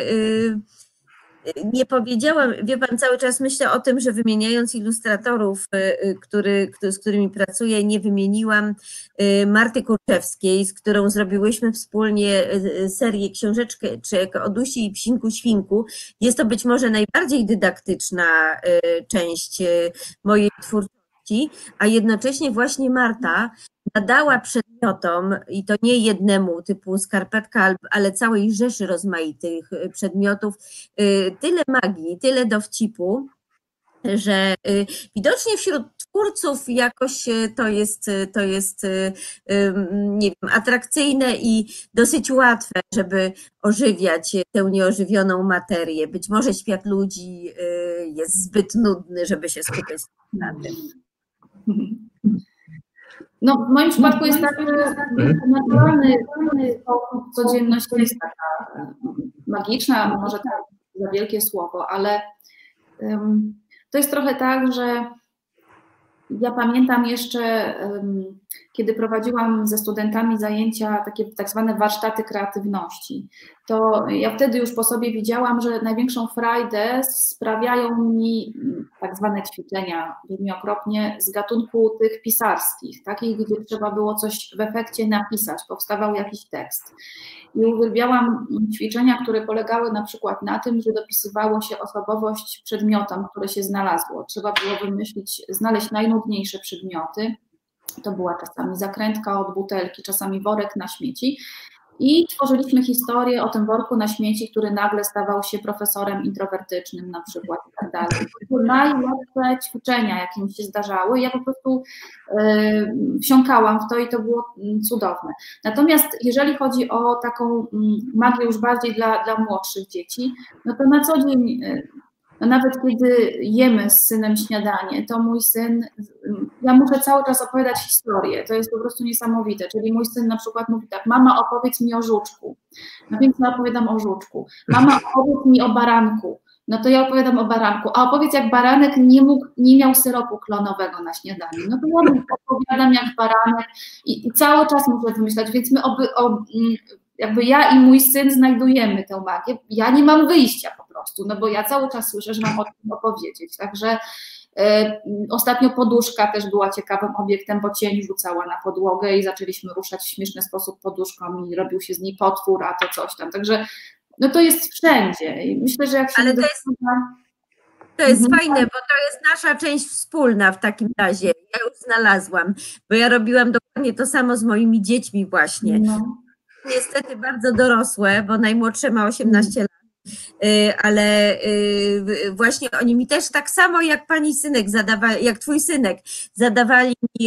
nie powiedziałam, wie Pan, cały czas myślę o tym, że wymieniając ilustratorów, z którymi pracuję, nie wymieniłam Marty Kurczewskiej, z którą zrobiłyśmy wspólnie serię książeczek o Dusi i Psinku Świnku. Jest to być może najbardziej dydaktyczna część mojej twórczości, a jednocześnie właśnie Marta nadała przedmiotom, i to nie jednemu typu skarpetka, ale całej rzeszy rozmaitych przedmiotów, tyle magii, tyle dowcipu, że widocznie wśród twórców jakoś to jest nie wiem, atrakcyjne i dosyć łatwe, żeby ożywiać tę nieożywioną materię. Być może świat ludzi jest zbyt nudny, żeby się skupiać na tym. No, w moim przypadku jest tak, że naturalny codzienność jest taka magiczna, może tak za wielkie słowo, ale to jest trochę tak, że ja pamiętam jeszcze, kiedy prowadziłam ze studentami zajęcia, takie tak zwane warsztaty kreatywności, to ja wtedy już po sobie widziałam, że największą frajdę sprawiają mi tak zwane ćwiczenia, brzmi okropnie, z gatunku tych pisarskich, takich, gdzie trzeba było coś w efekcie napisać, powstawał jakiś tekst. I uwielbiałam ćwiczenia, które polegały na przykład na tym, że dopisywało się osobowość przedmiotom, które się znalazło. Trzeba było znaleźć najnudniejsze przedmioty. To była czasami zakrętka od butelki, czasami worek na śmieci. I tworzyliśmy historię o tym worku na śmieci, który nagle stawał się profesorem introwertycznym na przykład i tak dalej. To były najlepsze ćwiczenia, jakie mi się zdarzały. Ja po prostu wsiąkałam w to i to było cudowne. Natomiast jeżeli chodzi o taką magię już bardziej dla młodszych dzieci, no to na co dzień, no nawet kiedy jemy z synem śniadanie, to mój syn, ja muszę cały czas opowiadać historię, to jest po prostu niesamowite, czyli mój syn na przykład mówi tak: mama, opowiedz mi o żuczku, no więc ja opowiadam o żuczku, mama, opowiedz mi o baranku, no to ja opowiadam o baranku, a opowiedz, jak baranek nie miał syropu klonowego na śniadanie, no to ja opowiadam jak baranek i cały czas muszę wymyślać, więc my jakby ja i mój syn znajdujemy tę magię. Ja nie mam wyjścia po prostu, no bo ja cały czas słyszę, że mam o tym opowiedzieć. Także ostatnio poduszka też była ciekawym obiektem, bo cień rzucała na podłogę i zaczęliśmy ruszać w śmieszny sposób poduszką i robił się z niej potwór, a to coś tam. Także no to jest wszędzie i myślę, że jak się... Ale to jest fajne, bo to jest nasza część wspólna w takim razie. Ja już znalazłam, bo ja robiłam dokładnie to samo z moimi dziećmi właśnie. No. Niestety bardzo dorosłe, bo najmłodsze ma 18 lat, ale właśnie oni mi też tak samo jak pani synek jak twój synek zadawali mi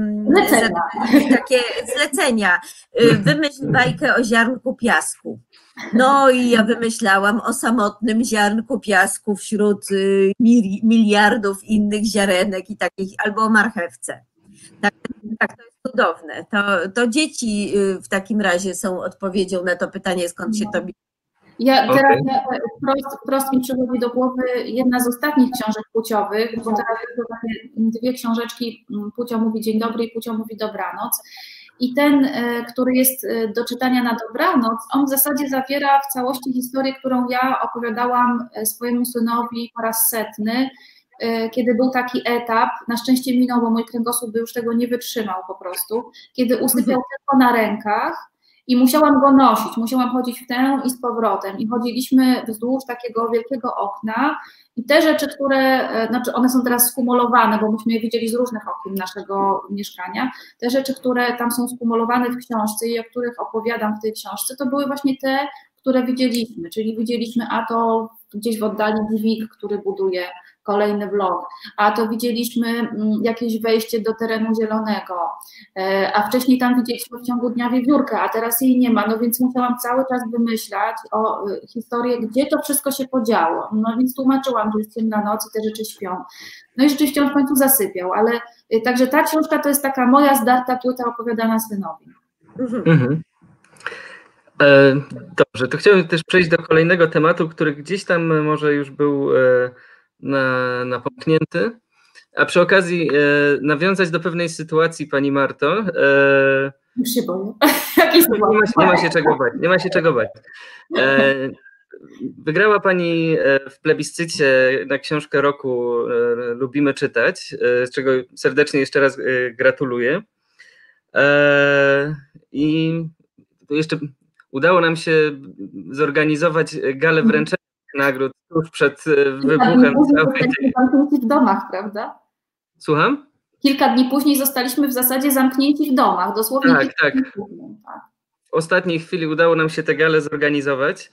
takie zlecenia. Wymyśl bajkę o ziarnku piasku. No i ja wymyślałam o samotnym ziarnku piasku wśród miliardów innych ziarenek i takich, albo o marchewce. Tak, to jest cudowne. To dzieci w takim razie są odpowiedzią na to pytanie, skąd się to bierze. Teraz wprost mi przychodzi do głowy jedna z ostatnich książek płciowych, bo teraz są takie dwie książeczki, Płcio mówi dzień dobry i Płcio mówi dobranoc. I ten, który jest do czytania na dobranoc, on w zasadzie zawiera w całości historię, którą ja opowiadałam swojemu synowi po raz 100, kiedy był taki etap, na szczęście minął, bo mój kręgosłup by już tego nie wytrzymał po prostu, kiedy usypiał tylko na rękach i musiałam go nosić, musiałam chodzić w tę i z powrotem i chodziliśmy wzdłuż takiego wielkiego okna i te rzeczy, które, znaczy one są teraz skumulowane, bo myśmy je widzieli z różnych okien naszego mieszkania, te rzeczy, które tam są skumulowane w książce i o których opowiadam w tej książce, to były właśnie te, które widzieliśmy, czyli widzieliśmy, a to gdzieś w oddali dźwig, który buduje kolejny vlog, a to widzieliśmy jakieś wejście do terenu zielonego, a wcześniej tam widzieliśmy w ciągu dnia wiewiórkę, a teraz jej nie ma, no więc musiałam cały czas wymyślać o historię, gdzie to wszystko się podziało, no więc tłumaczyłam, że jest ciemna noc i te rzeczy śpią. No i rzeczywiście on w końcu zasypiał, ale także ta książka to jest taka moja zdarta płyta opowiadana synowi. Dobrze, to chciałbym też przejść do kolejnego tematu, który gdzieś tam może już był napomknięty, a przy okazji nawiązać do pewnej sytuacji, pani Marto. Już się boję. Nie ma się czego bać. Wygrała pani w plebiscycie na książkę roku Lubimy czytać, z czego serdecznie jeszcze raz gratuluję. I jeszcze udało nam się zorganizować galę wręczenia nagród tuż przed wybuchem całej tej... Zamknięci w domach, prawda? Słucham? Kilka dni później zostaliśmy w zasadzie zamknięci w domach, dosłownie. Tak. W ostatniej chwili udało nam się tę galę zorganizować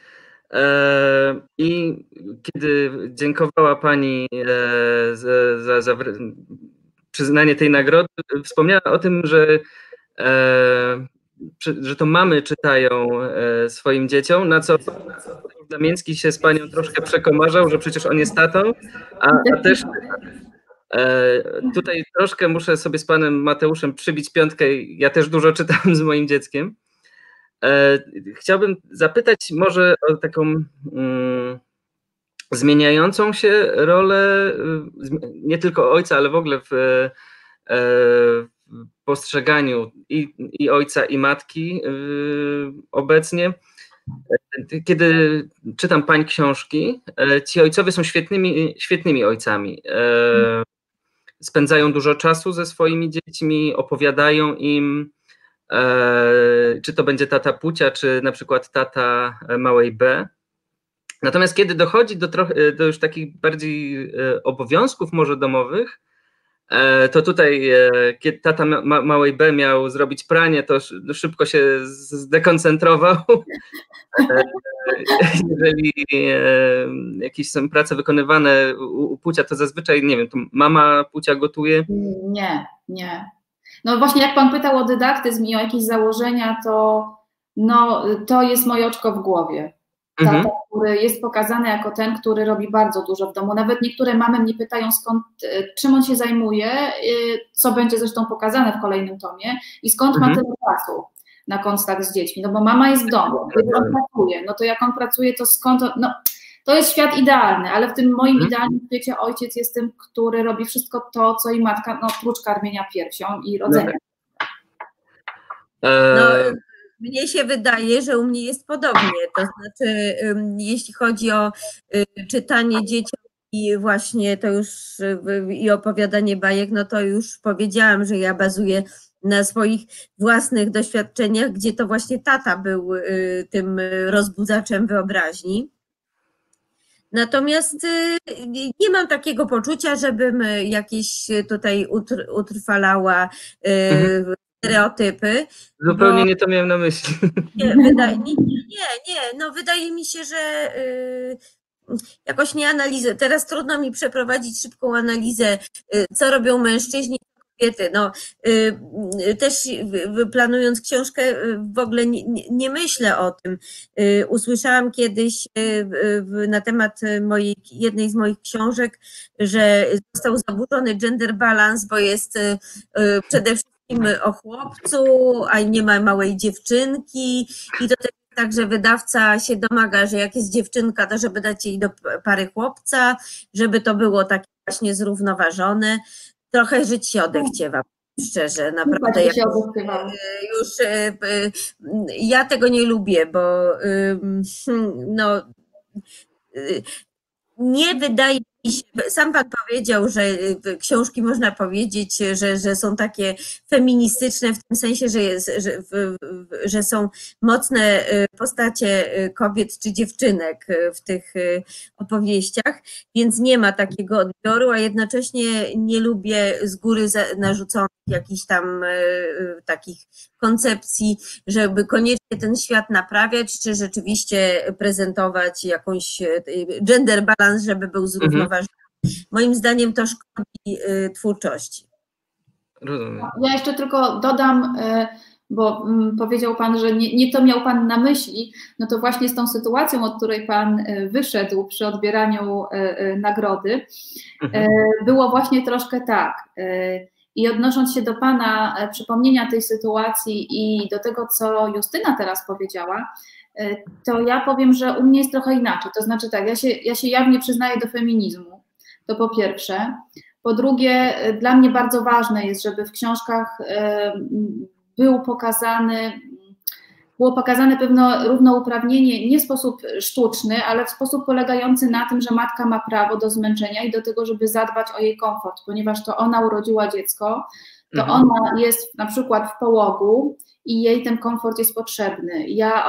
i kiedy dziękowała pani za przyznanie tej nagrody, wspomniała o tym, że to mamy czytają swoim dzieciom, na co Damiński się z panią troszkę przekomarzał, że przecież on jest tatą, a też tutaj troszkę muszę sobie z panem Mateuszem przybić piątkę, ja też dużo czytałem z moim dzieckiem. Chciałbym zapytać może o taką zmieniającą się rolę nie tylko ojca, ale w ogóle w postrzeganiu i ojca, i matki obecnie. Kiedy czytam pań książki, ci ojcowie są świetnymi ojcami. Spędzają dużo czasu ze swoimi dziećmi, opowiadają im, czy to będzie tata Pucia, czy na przykład tata małej B. Natomiast kiedy dochodzi do już takich bardziej obowiązków może domowych, to tutaj, kiedy tata małej B miał zrobić pranie, to szybko się zdekoncentrował. Jeżeli jakieś są prace wykonywane u Pucia, to zazwyczaj, nie wiem, to mama Pucia gotuje? Nie. No właśnie jak pan pytał o dydaktyzm i o jakieś założenia, to jest moje oczko w głowie. Tata, który jest pokazany jako ten, który robi bardzo dużo w domu. Nawet niektóre mamy mnie pytają, czym on się zajmuje, co będzie zresztą pokazane w kolejnym tomie i skąd ma tyle czasu na kontakt z dziećmi. No bo mama jest w domu, on pracuje. No to jak on pracuje, to skąd... No, to jest świat idealny, ale w tym moim idealnym świecie ojciec jest tym, który robi wszystko to, co i matka, no prócz karmienia piersią i rodzenia. Mnie się wydaje, że u mnie jest podobnie, to znaczy jeśli chodzi o czytanie dzieciom i właśnie to już i opowiadanie bajek, no to już powiedziałam, że ja bazuję na swoich własnych doświadczeniach, gdzie to właśnie tata był tym rozbudzaczem wyobraźni. Natomiast nie mam takiego poczucia, żebym jakieś tutaj utrwalała stereotypy. Zupełnie nie to miałem na myśli. Wydaje mi się, że jakoś nie analizuję. Teraz trudno mi przeprowadzić szybką analizę, co robią mężczyźni, co kobiety. No, też planując książkę w ogóle nie myślę o tym. Usłyszałam kiedyś na temat jednej z moich książek, że został zaburzony gender balance, bo jest przede wszystkim o chłopcu, a nie ma małej dziewczynki i to też tak, że wydawca się domaga, że jak jest dziewczynka, to żeby dać jej do pary chłopca, żeby to było takie właśnie zrównoważone. Trochę żyć się odechciewa, szczerze, naprawdę. Już ja tego nie lubię, bo no nie wydaje mi się, sam pan powiedział, że książki można powiedzieć, że są takie feministyczne w tym sensie, że są mocne postacie kobiet czy dziewczynek w tych opowieściach, więc nie ma takiego odbioru, a jednocześnie nie lubię z góry narzuconych jakichś tam takich koncepcji, żeby koniecznie ten świat naprawiać, czy rzeczywiście prezentować jakąś gender balance, żeby był zrównoważony. Moim zdaniem to szkodzi twórczości. Rozumiem. Ja jeszcze tylko dodam, bo powiedział Pan, że nie to miał Pan na myśli, no to właśnie z tą sytuacją, od której Pan wyszedł przy odbieraniu nagrody, było właśnie troszkę tak. I odnosząc się do Pana przypomnienia tej sytuacji i do tego, co Justyna teraz powiedziała, to ja powiem, że u mnie jest trochę inaczej. To znaczy tak, ja się jawnie przyznaję do feminizmu, to po pierwsze. Po drugie, dla mnie bardzo ważne jest, żeby w książkach było pokazane pewne równouprawnienie, nie w sposób sztuczny, ale w sposób polegający na tym, że matka ma prawo do zmęczenia i do tego, żeby zadbać o jej komfort, ponieważ to ona urodziła dziecko, to ona jest na przykład w połogu i jej ten komfort jest potrzebny. Ja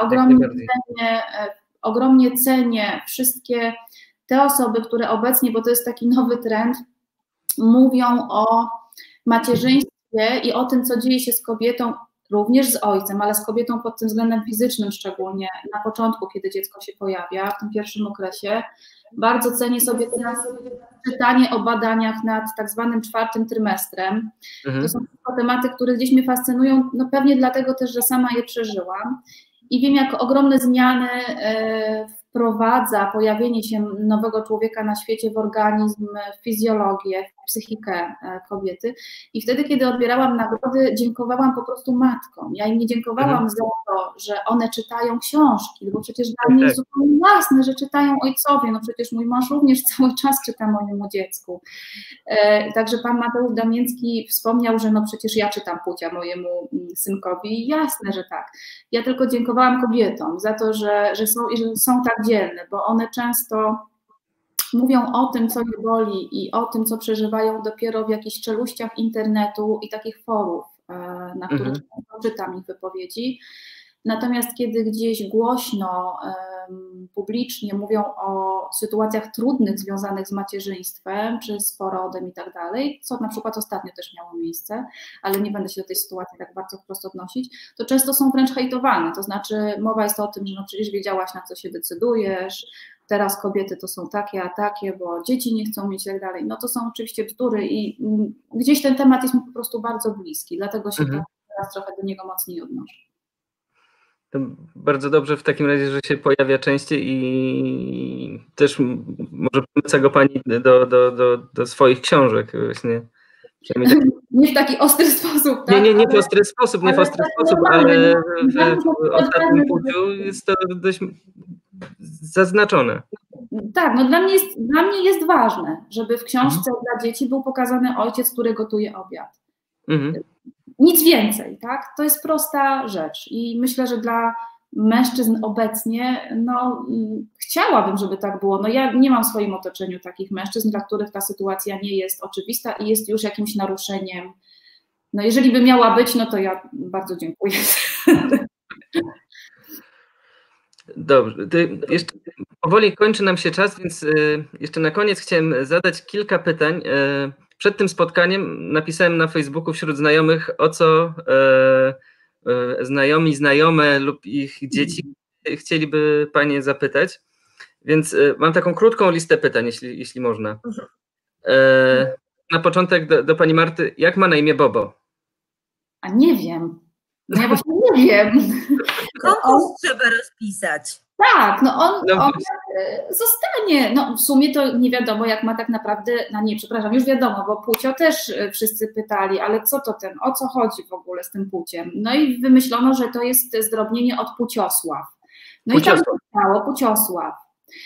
ogromnie cenię wszystkie te osoby, które obecnie, bo to jest taki nowy trend, mówią o macierzyństwie i o tym, co dzieje się z kobietą, również z ojcem, ale z kobietą pod tym względem fizycznym szczególnie, na początku, kiedy dziecko się pojawia, w tym pierwszym okresie. Bardzo cenię sobie teraz czytanie o badaniach nad tak zwanym 4. trymestrem. To są tematy, które gdzieś mnie fascynują, no pewnie dlatego też, że sama je przeżyłam. I wiem, jak ogromne zmiany wprowadza pojawienie się nowego człowieka na świecie w organizm, w fizjologię, w psychikę kobiety. I wtedy, kiedy odbierałam nagrody, dziękowałam po prostu matkom. Ja im nie dziękowałam za to, że one czytają książki, bo przecież dla mnie jest zupełnie jasne, że czytają ojcowie. No przecież mój mąż również cały czas czyta mojemu dziecku. Także pan Mateusz Damiński wspomniał, że no przecież ja czytam Płócia mojemu synkowi. Jasne, że tak. Ja tylko dziękowałam kobietom za to, że są tak dzielne, bo one często mówią o tym, co je boli i o tym, co przeżywają dopiero w jakichś czeluściach internetu i takich forów, na których czytam ich wypowiedzi. Natomiast kiedy gdzieś głośno, publicznie mówią o sytuacjach trudnych związanych z macierzyństwem, czy z porodem i tak dalej, co na przykład ostatnio też miało miejsce, ale nie będę się do tej sytuacji tak bardzo wprost odnosić, to często są wręcz hejtowane. To znaczy mowa jest o tym, że no przecież wiedziałaś, na co się decydujesz, teraz kobiety to są takie, a takie, bo dzieci nie chcą mieć i tak dalej. No to są oczywiście bzdury i gdzieś ten temat jest mi po prostu bardzo bliski, dlatego się teraz trochę do niego mocniej odnoszę. To bardzo dobrze w takim razie, że się pojawia częściej i też może pomyca go Pani do swoich książek właśnie. Tak. Nie w taki ostry sposób, tak? Nie w ostry sposób, ale w ostatnim Płóciu jest to dość zaznaczone. Tak, no dla mnie jest ważne, żeby w książce dla dzieci był pokazany ojciec, który gotuje obiad. Nic więcej, tak? To jest prosta rzecz i myślę, że dla mężczyzn obecnie, no chciałabym, żeby tak było. No ja nie mam w swoim otoczeniu takich mężczyzn, dla których ta sytuacja nie jest oczywista i jest już jakimś naruszeniem. No jeżeli by miała być, no to ja bardzo dziękuję. Dobrze, jeszcze powoli kończy nam się czas, więc jeszcze na koniec chciałem zadać kilka pytań. Przed tym spotkaniem napisałem na Facebooku wśród znajomych, o co znajome lub ich dzieci chcieliby Panie zapytać. Więc mam taką krótką listę pytań, jeśli można. na początek do pani Marty, jak ma na imię Bobo? A nie wiem. No ja właśnie nie wiem. Konkurs trzeba rozpisać. Tak, no on zostanie. No w sumie to nie wiadomo, jak ma tak naprawdę, no nie, przepraszam, już wiadomo, bo Pucio też wszyscy pytali, ale co to o co chodzi w ogóle z tym Puciem? No i wymyślono, że to jest zdrobnienie od Puciosław. No Puciosław. I tam zostało Puciosław.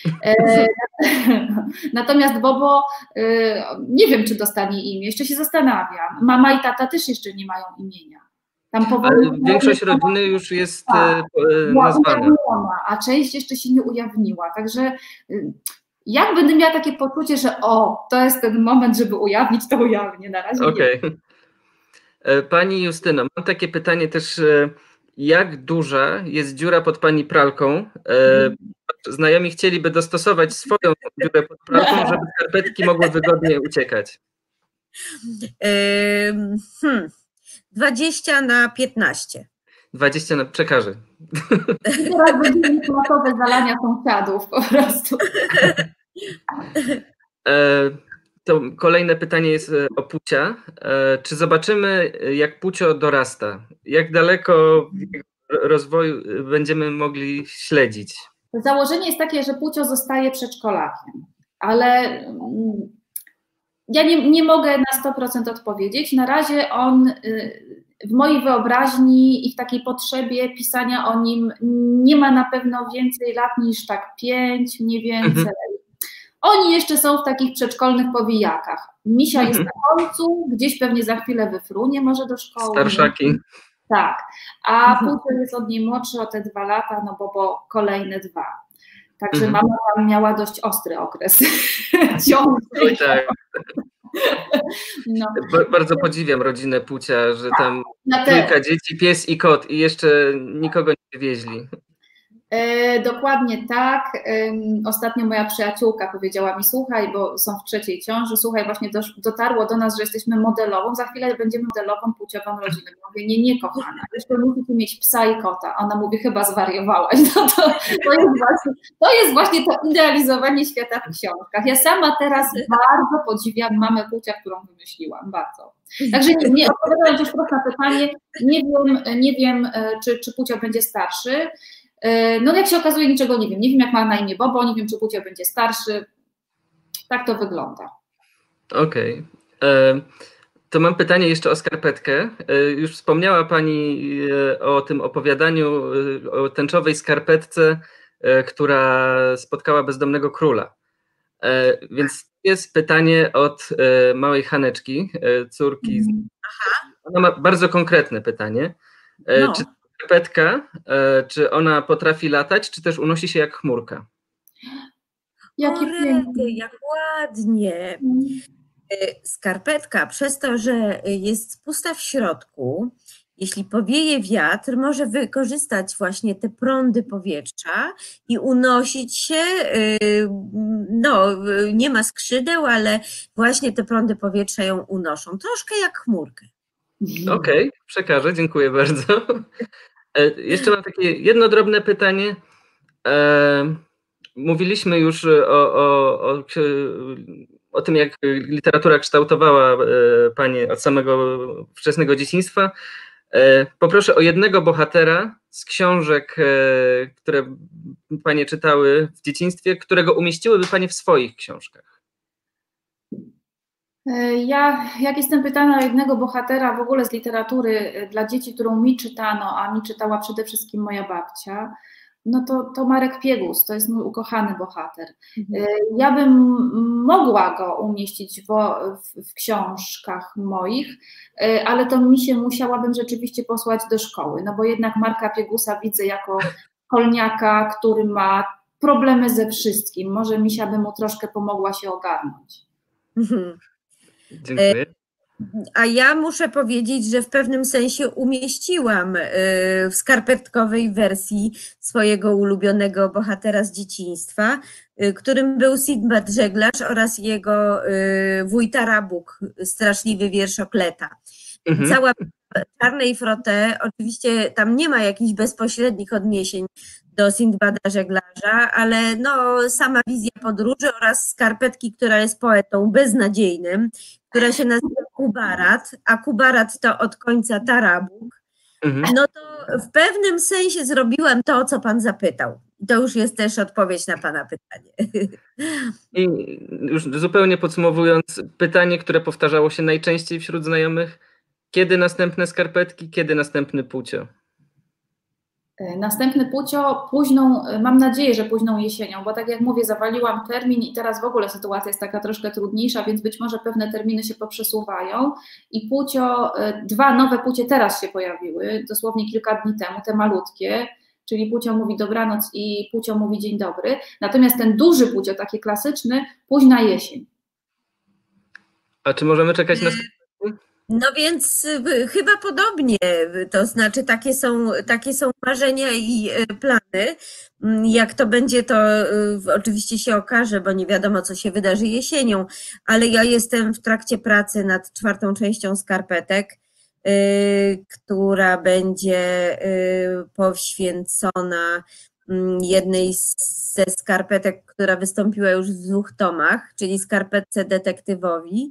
Natomiast Bobo, nie wiem, czy dostanie imię, jeszcze się zastanawiam. Mama i tata też jeszcze nie mają imienia. Ale większość rodziny już jest nazwana. A część jeszcze się nie ujawniła. Także jak będę miała takie poczucie, że to jest ten moment, żeby ujawnić, to ujawnię. Na razie nie. Pani Justyno, mam takie pytanie też, jak duża jest dziura pod pani pralką? Znajomi chcieliby dostosować swoją dziurę pod pralką, żeby skarpetki mogły wygodnie uciekać. 20/15. 20 przekażę. Teraz będziemy masowe zalania sąsiadów po prostu. To kolejne pytanie jest o Pucia. Czy zobaczymy, jak Pucio dorasta? Jak daleko rozwoju będziemy mogli śledzić? Założenie jest takie, że Pucio zostaje przedszkolakiem, ale ja nie mogę na 100% odpowiedzieć. Na razie on w mojej wyobraźni i w takiej potrzebie pisania o nim nie ma na pewno więcej lat niż tak 5, mniej więcej. Oni jeszcze są w takich przedszkolnych powijakach. Misia jest na końcu, gdzieś pewnie za chwilę wyfrunie może do szkoły. Starszaki. Tak, a Pucio jest od niej młodszy o te 2 lata, no bo kolejne 2. Także mama tam miała dość ostry okres ciąży. Tak. No. Bardzo podziwiam rodzinę Pucia, że tam kilka dzieci, pies i kot i jeszcze nikogo nie wywieźli. Dokładnie tak. Ostatnio moja przyjaciółka powiedziała mi, słuchaj, bo są w 3. ciąży, słuchaj, właśnie dotarło do nas, że jesteśmy modelową, za chwilę będziemy modelową płciową rodzinę. Mówię, nie kochana, jeszcze musicie mieć psa i kota. Ona mówi, chyba zwariowałaś. No to jest właśnie to idealizowanie świata w książkach. Ja sama teraz bardzo podziwiam mamę Pucia, którą wymyśliłam, bardzo. Także nie odpowiadając już prosto na pytanie, nie wiem czy Pucio będzie starszy. No jak się okazuje, niczego nie wiem. Nie wiem, jak ma na imię Bobo, nie wiem, czy Pucio będzie starszy. Tak to wygląda. Okej. To mam pytanie jeszcze o skarpetkę. Już wspomniała pani o tym opowiadaniu o tęczowej skarpetce, która spotkała bezdomnego króla. Więc jest pytanie od małej Haneczki, córki. Ona ma bardzo konkretne pytanie. No. Czy skarpetka, czy ona potrafi latać, czy też unosi się jak chmurka? Jakie piękne, jak ładnie. Skarpetka, przez to, że jest pusta w środku, jeśli powieje wiatr, może wykorzystać właśnie te prądy powietrza i unosić się, no nie ma skrzydeł, ale właśnie te prądy powietrza ją unoszą, troszkę jak chmurkę. Okej, przekażę, dziękuję bardzo. Jeszcze mam takie jedno drobne pytanie. Mówiliśmy już o tym, jak literatura kształtowała Panie od samego wczesnego dzieciństwa. Poproszę o jednego bohatera z książek, które Panie czytały w dzieciństwie, którego umieściłyby Panie w swoich książkach. Jak jestem pytana o jednego bohatera w ogóle z literatury dla dzieci, którą mi czytano, a mi czytała przede wszystkim moja babcia, no to Marek Piegus, to jest mój ukochany bohater. Ja bym mogła go umieścić w książkach moich, ale to musiałabym rzeczywiście posłać do szkoły, no bo jednak Marka Piegusa widzę jako szkolniaka, który ma problemy ze wszystkim. Może Misia by mu troszkę pomogła się ogarnąć. Dziękuję. A ja muszę powiedzieć, że w pewnym sensie umieściłam w skarpetkowej wersji swojego ulubionego bohatera z dzieciństwa, którym był Sindbad Żeglarz oraz jego wuj Tarabuk, straszliwy wierszokleta. Cała Czarnej Frotę, oczywiście tam nie ma jakichś bezpośrednich odniesień do Sindbada Żeglarza, ale no, sama wizja podróży oraz skarpetki, która jest poetą beznadziejnym, która się nazywa Kubarat, a Kubarat to od końca Tarabuk, no to w pewnym sensie zrobiłam to, o co pan zapytał. I to już jest też odpowiedź na pana pytanie. I już zupełnie podsumowując, pytanie, które powtarzało się najczęściej wśród znajomych: kiedy następne skarpetki, kiedy następny Pucio? Następny Pucio późną, mam nadzieję, że późną jesienią, bo tak jak mówię, zawaliłam termin i teraz w ogóle sytuacja jest taka troszkę trudniejsza, więc być może pewne terminy się poprzesuwają i Pucio, 2 nowe Pucie teraz się pojawiły, dosłownie kilka dni temu, te malutkie, czyli Pucio mówi dobranoc i Pucio mówi dzień dobry, natomiast ten duży Pucio, taki klasyczny, późna jesień. A czy możemy czekać na... No więc chyba podobnie, to znaczy takie są marzenia i plany. Jak to będzie, to oczywiście się okaże, bo nie wiadomo, co się wydarzy jesienią, ale ja jestem w trakcie pracy nad 4. częścią skarpetek, która będzie poświęcona jednej ze skarpetek, która wystąpiła już w 2 tomach, czyli skarpetce detektywowi.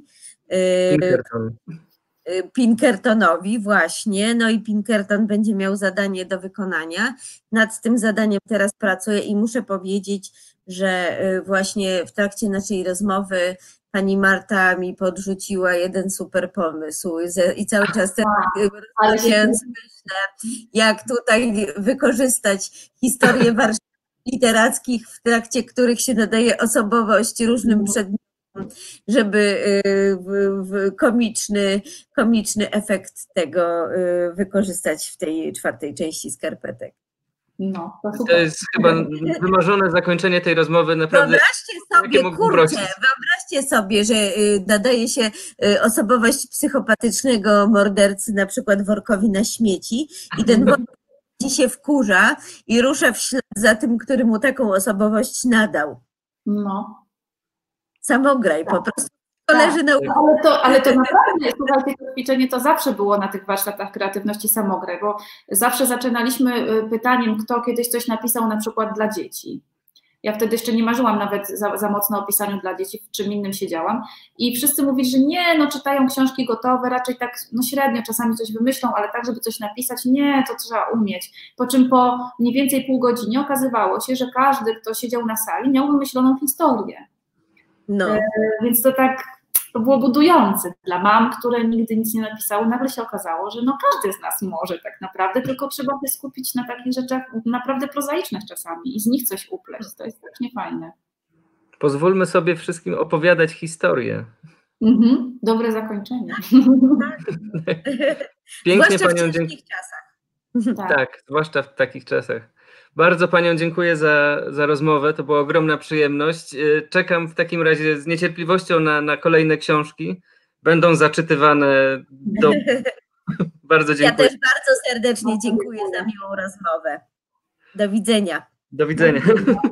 Pinkertonowi właśnie, no i Pinkerton będzie miał zadanie do wykonania. Nad tym zadaniem teraz pracuję i muszę powiedzieć, że właśnie w trakcie naszej rozmowy pani Marta mi podrzuciła jeden super pomysł i cały czas rozmawiając myślę, jak tutaj wykorzystać historię warsztatów literackich, w trakcie których się nadaje osobowość różnym przedmiotom, żeby komiczny efekt tego wykorzystać w tej 4. części skarpetek. No, to jest chyba wymarzone zakończenie tej rozmowy. Naprawdę. Wyobraźcie sobie, że nadaje się osobowość psychopatycznego mordercy na przykład workowi na śmieci i ten worek się wkurza i rusza w ślad za tym, który mu taką osobowość nadał. No. Samograj, po prostu leży na ulicy. Ale to naprawdę, słuchajcie, to ćwiczenie to zawsze było na tych warsztatach kreatywności samograj, bo zawsze zaczynaliśmy pytaniem, kto kiedyś coś napisał na przykład dla dzieci. Ja wtedy jeszcze nie marzyłam nawet za mocno o pisaniu dla dzieci, w czym innym siedziałam i wszyscy mówili, że nie, no czytają książki gotowe, raczej tak no średnio, czasami coś wymyślą, ale tak, żeby coś napisać, nie, to trzeba umieć. Po czym po mniej więcej pół godziny okazywało się, że każdy, kto siedział na sali, miał wymyśloną historię. No. Więc to było budujące dla mam, które nigdy nic nie napisały. Nagle się okazało, że no każdy z nas może tak naprawdę, tylko trzeba się skupić na takich rzeczach naprawdę prozaicznych czasami i z nich coś upleść. To jest strasznie fajne. Pozwólmy sobie wszystkim opowiadać historię. Dobre zakończenie. Pięknie panią dziękuję. Tak, zwłaszcza w takich czasach. Bardzo panią dziękuję za rozmowę, to była ogromna przyjemność. Czekam w takim razie z niecierpliwością na kolejne książki. Będą zaczytywane do... Bardzo dziękuję. Ja też bardzo serdecznie dziękuję za miłą rozmowę. Do widzenia. Do widzenia.